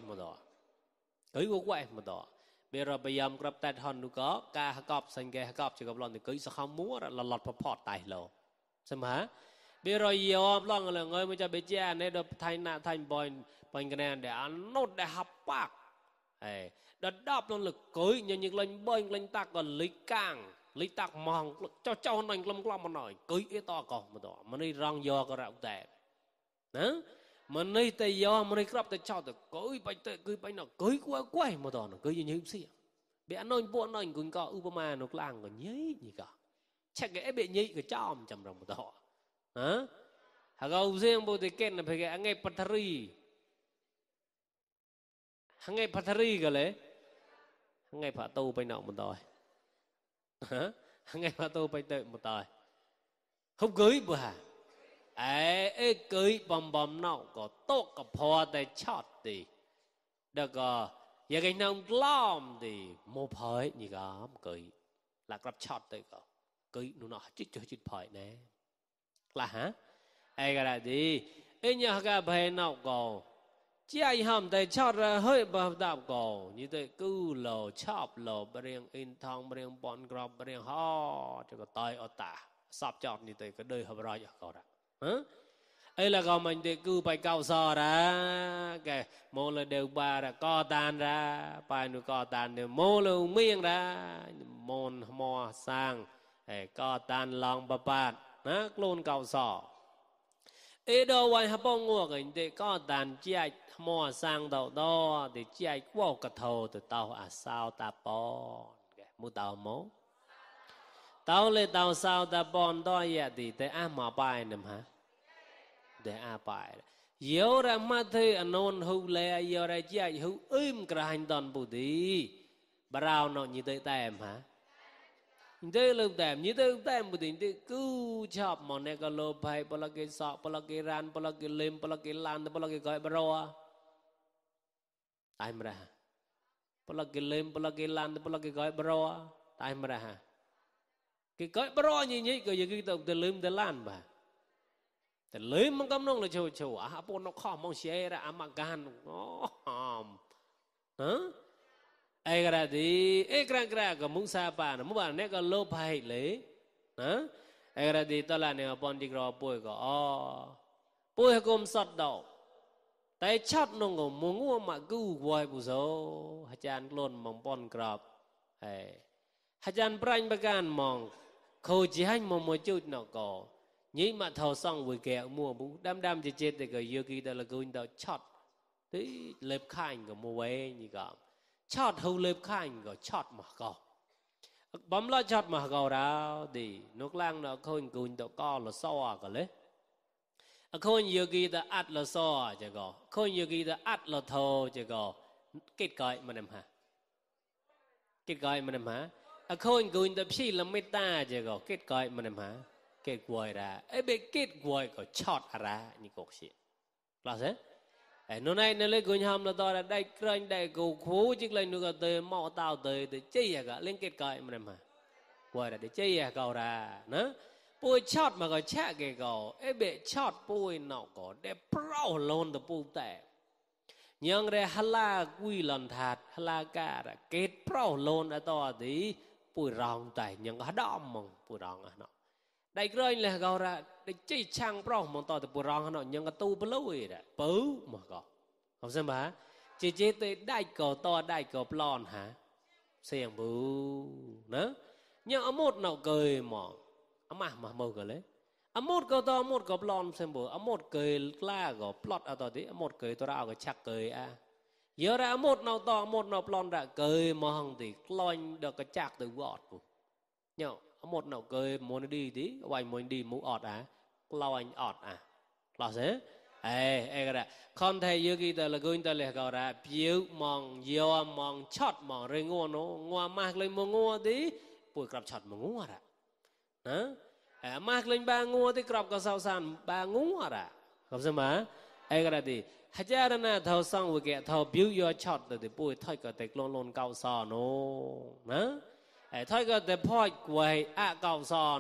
mà đó bây giờ bây giờ crop tết hòn nu có ca cọp xanh cái cọp chỉ gặp lon thì cưới sao không múa là lọt phọt tài lồ xem hả bây giờ yop long là người mới cho bé cha này được thay nạ thành bòi bòi cái này để ăn nốt để hấp bạc đợt đáp nó lực cưới như những lên bơi lên ta còn lấy tạc mong cho anh lâm lâm mà nói cưới ít to còn mà đi rong do cái rau tệ đó mà đi tây do mà đi crop tây cho được cưới bánh nó cưới quay mà đó nó cưới như như gì bị anh nói buồn nói cũng có Upama nó lang còn nhấy gì cả chắc cái bị nhấy cái chom chầm rồng một đó hả hả câu riêng bộ thì kết là phải cái anh ngay Pathari cái lẽ ngay phá tu bay nọ một tỏi hả ngay phá tu bay tệ một tỏi không cưới bữa hả ấy cưới bầm nọ có tốt có phò để chót thì được có giờ cái nông lom thì một phơi như cả cưới là gặp chót đấy có cưới nó chít phơi nè là hả ai cái này đi ấy nhờ cái phơi nọ có chỉ ai ham để chót ra hơi bầm đạp có như thế cứ lò chóp lò bèn in thong bèn bòn grab bèn ho cho cái tay ở ta sắp chót như thế cái đời hợp ra có đó hả ấy là còn mình thì cứ phải cao so ra cái mô là đều ba là co tan ra bài nữa co tan đều mô là miếng ra môn mò sang co tan lòng bà bạn nó luôn cao so ấy đâu vậy hả bông ngua cái thì co tan chạy mò sang đầu đó thì chạy qua cái thầu từ tàu sao ta bòn mua tàu mố tàu lên tàu sao ta bòn đó vậy thì tới mà bài nè hả để bài yếu ra mắt thấy anh ôn hưu lệ yếu ra chạy hưu cái hành toàn bù đi bảo nó như thế tèm hả như thế lúc tèm như thế tèm bù đi cứ chọc món này có lô bài bao cái sọ bao cái ran bao cái lim bao cái lan bao cái gọi bảo tại mà ra bao cái lim bao cái lan bao cái gọi bảo tại mà ra cái gọi bảo như vậy cái gì cái tụng từ lim từ lan bàแต่เลยมันกำลังเลยชัวๆปนข้อมองเสียระอามาการฮะไอ้กระดีไอ้กระก็มุสาปานมุบานเนี่ยก็โลภะเลยฮะไอ้กระดีตอนเนี่ยปนดีกรอป่วยก็ป่วยก็มสัตว์ดอกแต่ชัดนงก็มงว่ามากู้ไว้บุษโอาจารย์กล้นมองปนกรอบอาจารย์ปราญประการมองเขาจะให้มองมาจุดนกnhí mà thầu xong với kẹo mua bú đam chỉ chết thì cái yêu kỳ đó là cái đó chót thế lép khai của mua về như cả chót hầu lép khai của chót mà có bấm lo chót mà có đó thì nước lang nó khôi cái đó co là so cả lấy khôi yêu kỳ đó ắt là so chứ có khôi yêu kỳ đó ắt là thầu chứ có kết cõi mà nằm hả kết cõi mà nằm hả khôi cái đó phi là mấy ta chứ có kết cõi mà nằm hả kết quay ra ấy bị kết quay có chót ra như cục gì là thế nó này nó lấy cuốn hầm là to là đây kênh đây cầu khố chứ lên nữa tới mỏ tao tới để chơi cả lên kết cài mà mà quay ra để chơi cầu ra nữa bôi chót mà có chạ cái cầu ấy bị chót bôi nào có để pro lon từ bôi tệ nhưng để hala quy lần thạt hala cả là kết pro lon ở to thì bôi rong tại nhưng có đom mong bôi rong à nó đại cái là gọi là để chơi trang pro mong tao từ bùa rong nó nhưng cái tu bự lôi đấy bự mà có không xem hả chỉ tới đại cầu to đại cầu plon hả xem bự nữa nhưng ở một nào cười mà màu cái lấy ở một cầu to một cầu plon xem bự ở một cười la có plot ở đó thì ở một cười tôi ra cái chắc cười à giờ ra một nào to một nào plon ra cười mà hằng thì loan được cái chắc từ vọt nhau một nào cười muốn đi tí vài muốn đi muốn ọt lao anh ọt là thế cái đó con thầy yêu kỳ là người ta lại gọi là biểu mong yêu mong chót mong rồi ngua mạc lên mong ngua tí bùi gặp chót mong ngua ra mạc lên ba ngua tí gặp có sao san ba ngua ra không sao mà cái đó thì hãy ra là thầu xong với cái thầu biểu yêu chót thì bùi thôi cái tịch lon cao sò nó thôi cái để phơi quay cầu sò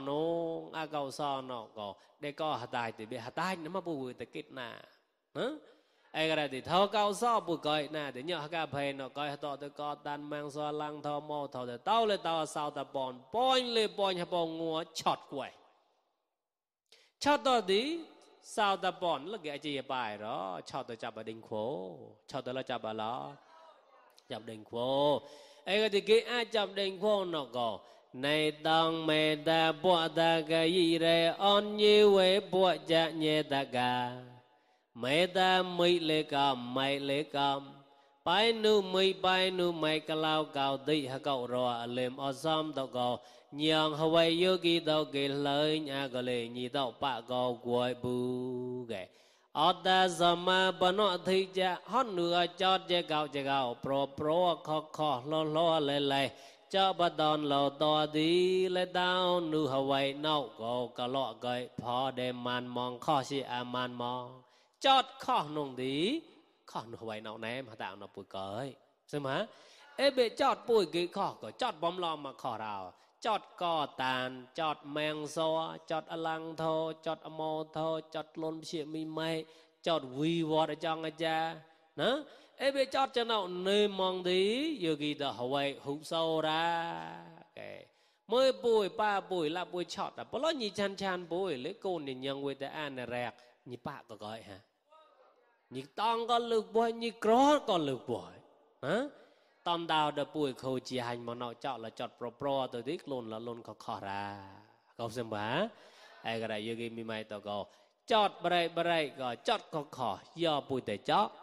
nó có để có hạt đài thì bị hạt đài nó mà bùi để kết nà cái này thì thâu cầu sò bùi coi nè để nhớ cái phê nó coi tao để có tan mang sò lăng thâu mò thâu để tao lên tao sao ta bòn lên bòn hay bòn ngua chọt quay chót đó đi sao ta bọn là cái gì bài đó chót tôi chắp ở đình khổ chót tôi là chắp ở đó chắp đình khổ ấy cái cái ai chắp đình khổ nó có này tăng mê ta bộ ta cái gì đây on như vậy bộ chả nhẹ ta cả mê ta mây lê cầm bài nu mây cái lao cao đi ha cậu rồi làm ở xóm tao có nhang Hawaii yogi tao cái lời nhà cái lời nhị tao bạ có quay bu cái ở ta sama bano thấy cha hót nửa chót che gạo pro khó lo lê cho bắt đòn lò to đi lấy tao nu Hawaii nấu có cả lọ cái phò đem man mong khó si man mong chót khó nông đi khó nu Hawaii nấu ném hả tạo nó bụi cởi xem hả ê bê chót bụi cái khó có chót bom lom mà khó rào chót co tàn chót mèng xo chót alang thô chót amo thô chót lôn xịa mi mây chót vi vọt ở trong ai cha nữa ê bê chót cho nào nơi mong tí giờ kỳ tờ Hawaii hụt sâu ra cái mới bụi ba bụi là bụi chót à bao nhiêu chan bụi lấy côn để nhận về tới an này rạc như ba có gọi hả như tông có lực bụi như có còn lực bụi hả tóm đào đợt bụi khâu chỉ hành mà nó chọn là chọn pro từ tích luôn là luôn khó ra câu xem bá ai cái này yogi mi mai tao câu chọn bray gọi chọn khó do bụi để chọn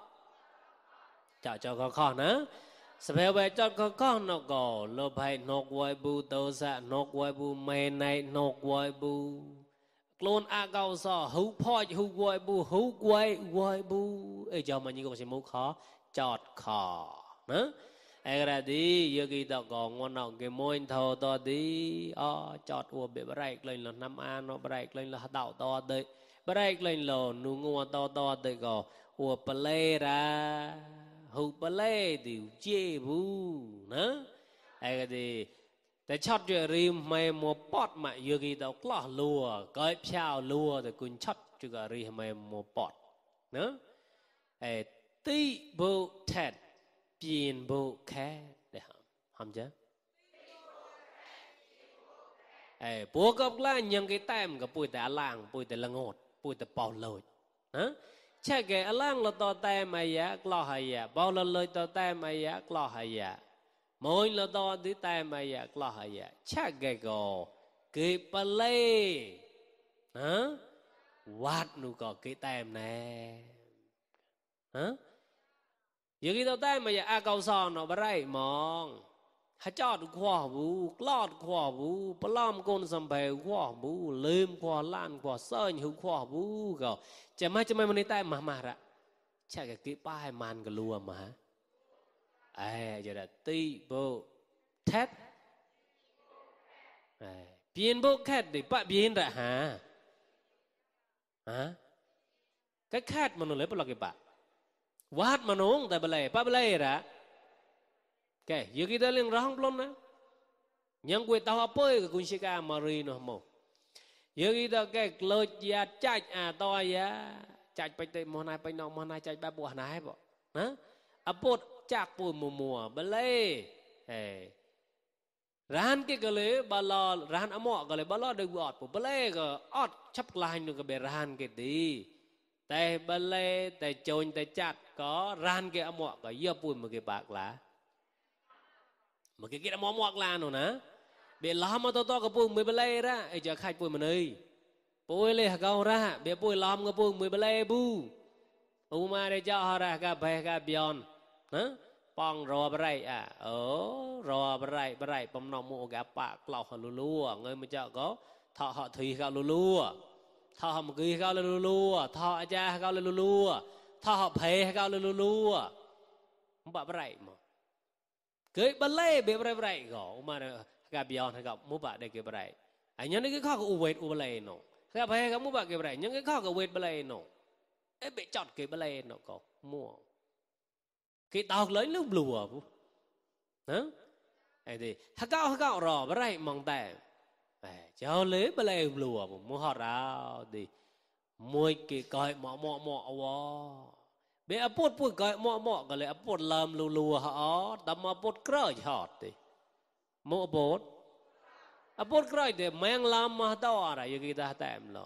cho khó nữa sau về chọn khó nó câu lô hay nọc quay bu tàu sa nọc quay bu mày này nọc quay bu luôn câu so hú phoi hú quay bu ấy cho mà như con sẽ muốn khó chọn khó nữa ai ra đi yogi tao còn ngon nào cái môi thầu to đi chọt ua bị break lên là năm an nó break lên là đảo to đấy break lên là nu ngua to đấy có ua play ra hú play thì chê bu nữa ai ra đi tại chọt chuyện rim mày mua pot mà yogi tao clot lùa cái piao lùa thì cũng chọt chuyện rim mày mua pot nữa ai tí bu thẹt biến bộ khác để hàm chứ, bố gặp lại những cái tem cái bụi tại làng bụi tại là ngột bụi tại bao lôi, hả? Chắc cái làng là to tem mày á, lo hay à, bao lôi to tem mày á, lo hay à, mỗi là to tí tem mày á, lo hay à, chắc cái ballet, hả? What nu có cái tem này, hả? giờ cái tao tay mà giờ câu sò nó bray mong hả chót khoa bu lót khoa bu plom con sầm bè khoa bu lêm khoa lan khoa sơn hữu khoa bu gạo chả mai mình tay mà ra chắc cái bài man cái lùa mà giờ là ti bộ thét biến bộ khét để bắt biến ra hả cái khét mà nó lấy bao lâu cái bạn Wat manung ta balai, pa balai ra. Okay, giờ kita leng rahang belum na. Yang gue tahu apa ke kunci ka mari no mo. Giờ kita ke loj ya chach to ya, chach pai te mo nai pai no mo nai chach ba buah nai bo. Ha? Apot chak pu mua balai. Rahan ke gale bala rahan amo gale bala de gu ot pu balai ke ot chap lain no ke be rahan ke di. Tại ballet tại chôn tại chặt có ran cái amọ có dơ bùi một cái bạc lá một cái amọ mọt lá nữa nè bị lom mà to cái bùi mười ballet ra ai giờ khai bùi mình ơi bùi lên hao ra bị bùi lom cái bùi mười ballet bu mà để cho họ ra cái bè cái bion hả pong rò bray rò bray pom nòng mua cái bạc lọc họ lúa người mà cho có thọ họ thủy gạo lúa thọ họ một cái gạo lúa thọ cha gạo lúa thọ họ phê gạo lúa không bảo bray mà cái ballet bị bray gõ mà cái bion hay gặp mua bạc để cái bray anh nhớ cái khó của u ballet nó cái phê cái mua bạc cái bray những cái khó của ballet nó ấy bị chọt cái ballet nó có mua cái tao lấy lúc lùa hả ấy thì hắc gạo rò bray mong tè cho lấy ballet lùa mua họ ra thì mua cái coi mọ bé apot coi mọ cái lấy apot làm lùa họ tầm apot cỡ chọt thì mua apot cỡ thì mang làm mà tao à rồi kita tem lo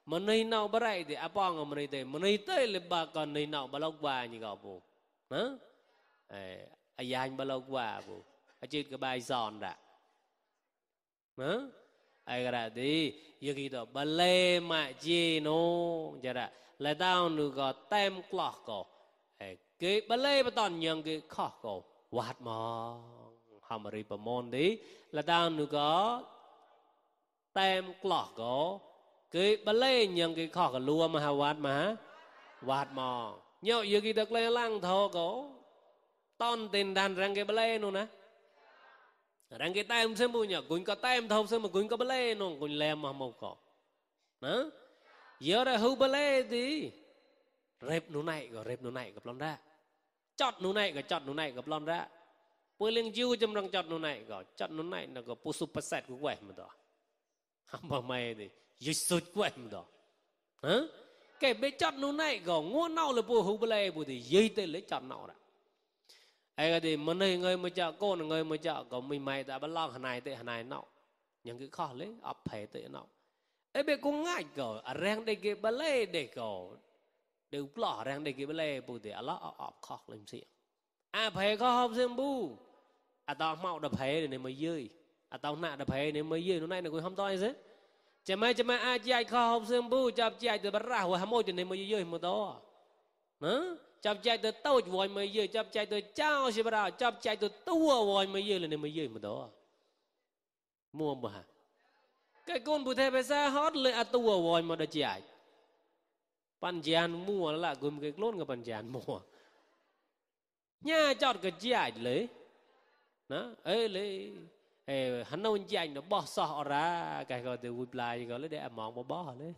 mình này nào bả đây thì áp ông mình này tới là bà còn này nào bà lâu qua như gạo bù hả ai anh bà lâu qua bù ai chơi cái bài giòn đã hả ai cái đó thì giờ khi đó bà lê mà chi nó giờ đó lại tao nữa có tem clock có cái bà lê bà toàn nhận cái khó có quạt mà hàm rì bà môn đi là tao nữa có tem clock có cái bà lê nhận cái khó cái lúa mà quạt mà quạt mà nhậu giờ khi đó lấy lăng thô có ton tiền đàn răng cái bà lê nữa nè răng cái tem xem bùi nhở cũng có tem thâu xem mà cũng có bà lê nó cũng làm mà một cỏ hả giờ đây hú bà lê thì rệp nụ này gặp lon ra chọt nụ này gặp lon ra bữa liên chiu chấm răng chọt nụ này gặp chọt nụ này nó có pusu paset của quẹt mà đó mà mày thì dứt sụt quẹt mà đó hả cái bé chọt nụ này gặp ngon nào là bùi hú bà lê bùi thì dây tên lấy chọt nào đó ai cái thì mình này người mới chợ cô là người mới chợ có mình mày đã bắt lon hà này nọ những cái khó lấy ập phải tệ nọ ấy bé cũng ngại cờ rang đây cái bà lê để cờ đều lọ rang đây cái bà lê bù thì lọ ập khó lên xịn phải khó học xem bu tao mau đập phải để mới dơi tao nạ đập phải để mới dơi nó này là cũng không to gì chả mấy chạy khó học xem bu chập chạy từ bắt ra hồi hàm môi thì này mới dơi một đó hả chập chạy từ tàu vòi mới dơi chập chạy từ chao xí bà chập chạy từ tua vòi mới dơi là này mới dơi một đó mua mà hả cái con bù thề phải xa hót lên tua vòi mà đã chạy pan giàn mua là gồm cái lốt cái pan giàn mua nha chọt cái chạy lấy đó ấy lấy hắn nôn chạy nó bỏ sọ ra cái gọi từ reply gọi lấy để mỏng mà bỏ lấy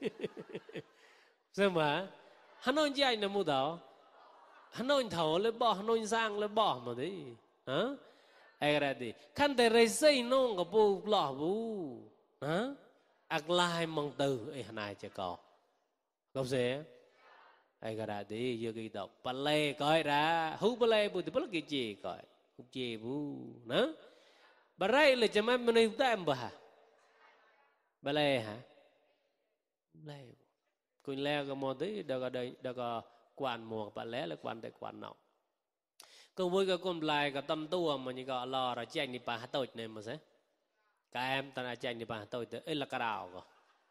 xem mà hắn nôn chạy nó mua đó hắn nôn thầu lấy bỏ hắn nôn sang lấy bỏ mà đấy hả ai ra đi khăn để rây xây nông cái bu lọ bu hả ác lai mong từ ấy này chỉ có không gì ai ra đi giờ cái đó bà lê coi ra hú bà lê bu thì bất kỳ gì coi hú gì bu nữa bà ray là chăm em mình ta em bà lê hả lê quỳnh lê cái món đấy đâu có quan mùa bà lê là quan để quan nào công vui cái con lại cái tâm tua mà như gọi lò rồi chạy đi bà hát tội này mà sẽ các em ta chạy đi bà hát tội ấy là cái đào cơ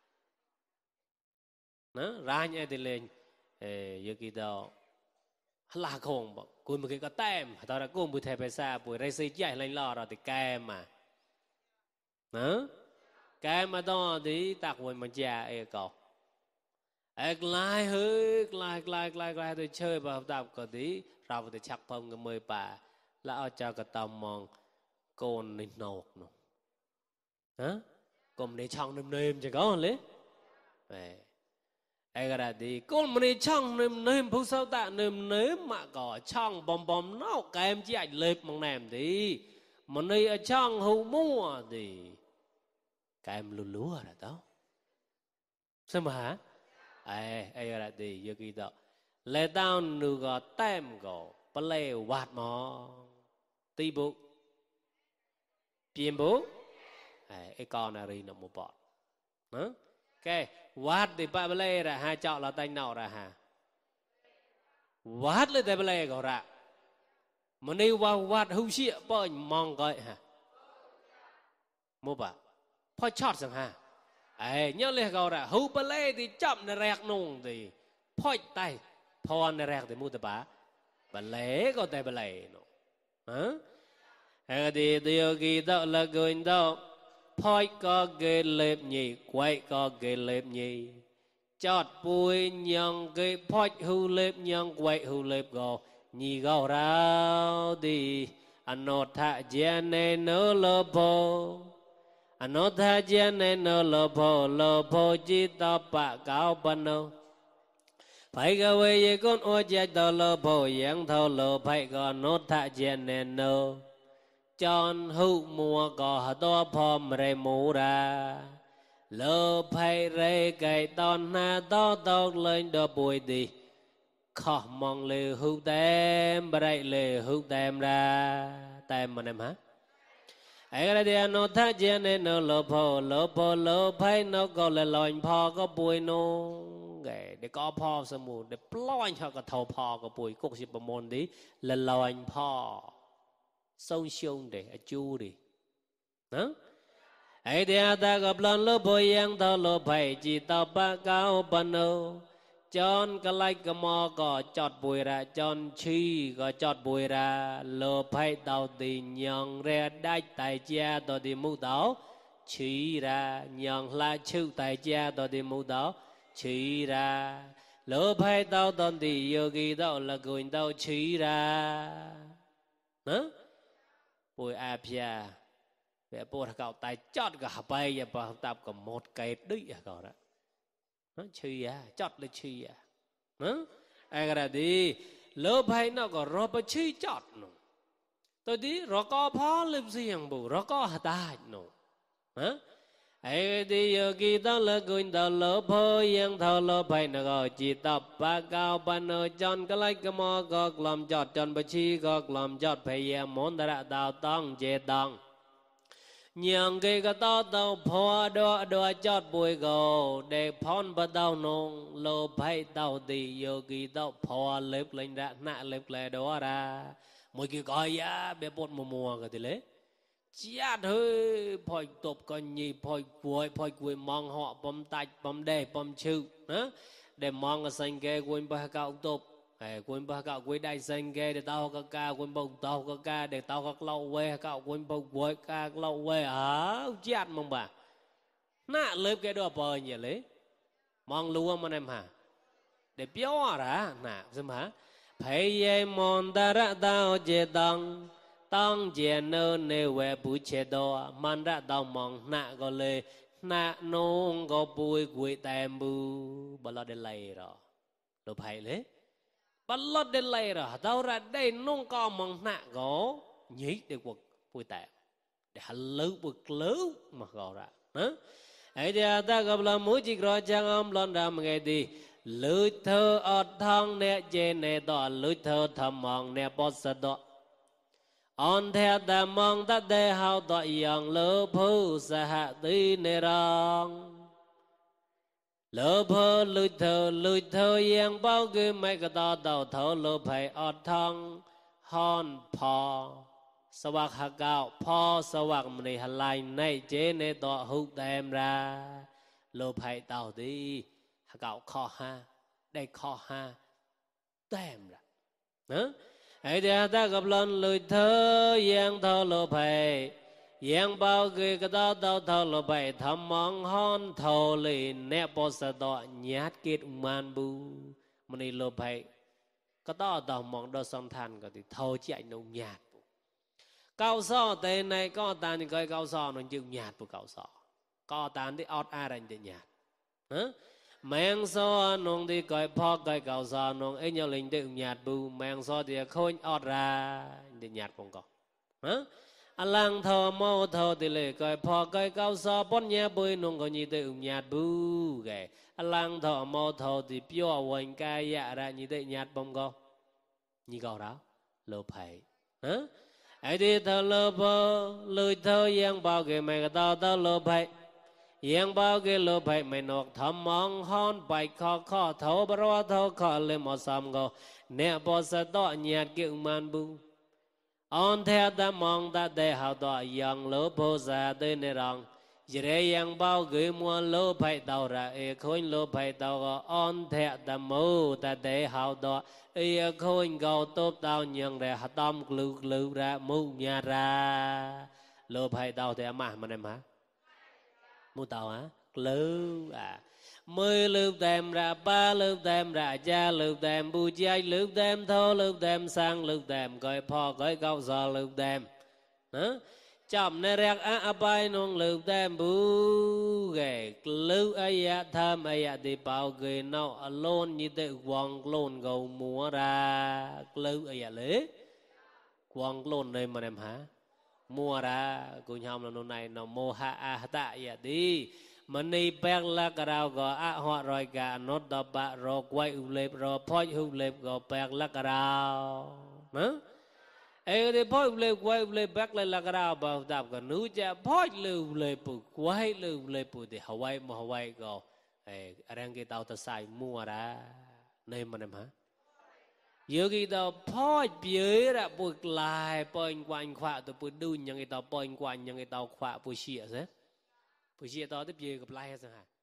nó ra như thì lên giờ kia đó là không bảo cuối một cái tem tao đã cùng buổi thề phải xa buổi ray xây chạy lên lò rồi thì kem mà nó kem mà đó thì tạc quần mà già ấy cậu lại hơi lại tôi chơi vào đạp cái tí rồi thì chắc phong cái mười bà là ở cho cái tầm mong con nên nộp nó hả cùng để trong nêm chỉ có lấy ai cái đi con mình trong nêm phun sao ta nêm mà có trong bom nó cái em chỉ ảnh lệp mong nèm thì mình đi ở trong hậu mua thì cái em lúa rồi đó sao mà hả ai cái đi giờ kia đó lẽ tao nửa có tem có bà lê quạt mò tì bố biên bố ai con này nó một bọt hả cái quạt thì bà lê ra hai chọn là tay nào ra hả quạt lên tay bà lê có ra mà nếu vào quạt hữu xịa bởi mong gọi hả mua bà phải chọt rằng hả nhớ lên gọi ra hữu bà lê thì chậm là rạc nông thì phải tay phòn là rạc thì mua bà lê có tay bà lê nó hả thì điều kỳ đó là người đó phơi có ghê lệp nhì quay có ghê lệp nhì chọt bùi nhang cái phơi hưu lệp nhang quay hưu lệp gò nhì gò rau đi anh thà gian này nở lơ bò anh thà gian này nở lơ bò chỉ ta bạ cao ban đâu phải cái về con ô chạy tàu lơ bò yang thâu lơ phải còn nốt thà gian này nở chọn hữu mùa có to phom rê mù ra lơ phải rê cây ton na to tóc lên đó bùi đi khó mong lê hữu tem bậy lê hữu tem ra tem mà em hả ai cái đây nó thắt chân nên nó lỡ phai nó có là lòi phò có bùi nó cái để có phò sớm mù để ploi cho cái thầu phò có bùi cục xịt bầm môn đi là lòi phò sông sông để chu đi hả ai đây ta gặp lần lỡ bùi yang thầu lỡ phai chỉ tao ba cao ban đầu chọn cái like cái mò có chọt bùi ra chọn chi có chọt bùi ra lỡ phai tao thì nhang ra đai tài cha tao thì mu tao chi ra nhang la chịu tài cha tao thì mu tao chi ra lỡ phai tao tao thì yogi tao là quỳnh tao chi ra hả bùi áp ya về bùi cậu tài chọt cả bay và bảo tập có một cái đứt à cậu đó nó chi à chót là chi à hả ai cái đi lỡ bay nó có rô bê chi chót nó tôi đi rô có phá liêm riêng bù rô có hạt đại nó hả ai đi yogi tao là quỳnh tao lỡ phơi yang thao lỡ bay nó có chỉ tập ba cao ban ở chọn cái lấy cái mò có làm chót chọn bê chi có làm chót phải yang món đã đào tăng chế tăng nhang cái tao tao phò đo chót bùi gò để phòn bắt đầu nong lô bay tao đi yogi tao phò lép lên ra nã lép lên đó ra mỗi cái coi ya bé bột mùa cái gì đấy chia thôi phơi tập con nhì phơi quỳ mong họ bấm tay bấm đề bấm chữ hả để mong cái sinh cái quên ba cao tập quên ba cạo quên đại sinh cái để tao có ca quên bông tao có ca để tao có lâu quê cạo quên bông quê ca lâu quê à chết mong bà nã lớp cái đó bờ nhỉ lấy mong luôn mà em hả để béo ra nã xem hả phải vậy mong ta ra tao chế tăng chế nơ nê quê bụi chế đó man ra tao mong nã có lệ nã nông có bụi quỷ tèm bù bà lo để lầy rồi đồ phải lấy bắt lót đến lại rồi tao ra đây nông co mong nạ gõ nhí để cuộc bùi tệ để hắn lứ bực lứ mà gõ ra hả ấy thì ta gặp là mũi chỉ rồi trang âm lon ra mà nghe đi lư thơ ọt thang nè chê nè đỏ lư thơ thầm mong nè bó sơ đỏ on theo ta mong ta đê hào đỏ yang lư phư sa hạ tí nè rong lỡ phơ lười thơ yang bao cái mấy cái tao tàu thở lỡ phải ọt thang hòn phò sawak hạ cao phò sawak mày hà lai này chế nè tọa hút đem ra lỡ phải tàu đi hạ cao kho ha đây kho ha đem ra hả ấy thì ta gặp lần lười thơ yang thơ lỡ phải yang bao cái tao thao lo bay thầm mong hòn thầu lì nè bó sa đọ nhát kết man bu mà này lo bay cái tao mong đo song than cái thì thầu chạy nó nhát cao so tên này có tàn thì coi cao so nó chịu nhát của cao so có tàn thì ọt ai đánh để nhát hả mang so nông thì coi phò coi cao so nông ấy nhau linh tự nhát bu mang so thì khôi ọt ra để nhát không có hả lang thọ mau thọ thì lệ coi phò coi cao so bón nhẹ bơi nông có như tự nhát bu cái lang thọ mau thọ thì pure hoành ca dạ ra như tự nhát bông có như câu đó lô phải hả ấy thì thọ lô bơ lười thọ yang bao cái mày tao lô phải yang bao cái lô phải mày nọc thầm mong hòn bài kho thọ baro thọ kho lên một sam go nè bó sa đọ nhát kiểu man bu on theo ta mong ta để hào tọa yang lô bố sa tới nè rong dễ yang bao gửi mua lô phải tàu ra khôi lô phải tàu go on theo ta mô ta để hào tọa khôi cầu tốt tàu nhận ra hạt tâm lưu ra mu nhà ra lô phải tàu thì mà em hả mu tàu hả lưu à 10 lưu tem ra 3 lưu tem ra cha lưu tem bu chay lưu tem thô lưu tem sang lưu tem coi phò coi câu sò lưu tem hả chậm nè rạc á bay nông lưu tem bu ghê lưu ai tham ai thì bảo ghê nào alone như thế quăng lôn gầu múa ra lưu ai lễ quăng lôn đây mà em hả mua ra cùng nhau là nông này nó mô ha tạ đi mani bèn là cái nào gọi họ rồi cả nốt đập bạ rồi quay u lệp rồi phơi u lệp rồi bèn là cái nào hả ấy thì phơi quay lên bác lên là cái nào bảo đạp cái núi cha phơi lên bự quay lên bự thì Hawaii go ấy anh cái tàu ta sai mua ra nên mà em hả giờ cái tàu phơi bể ra bự lại phơi quanh khoa tụi bự đun những cái tàu phơi quanh những cái tàu khoa bự xịa thế bự xịa tàu tiếp bể gặp lại sao hả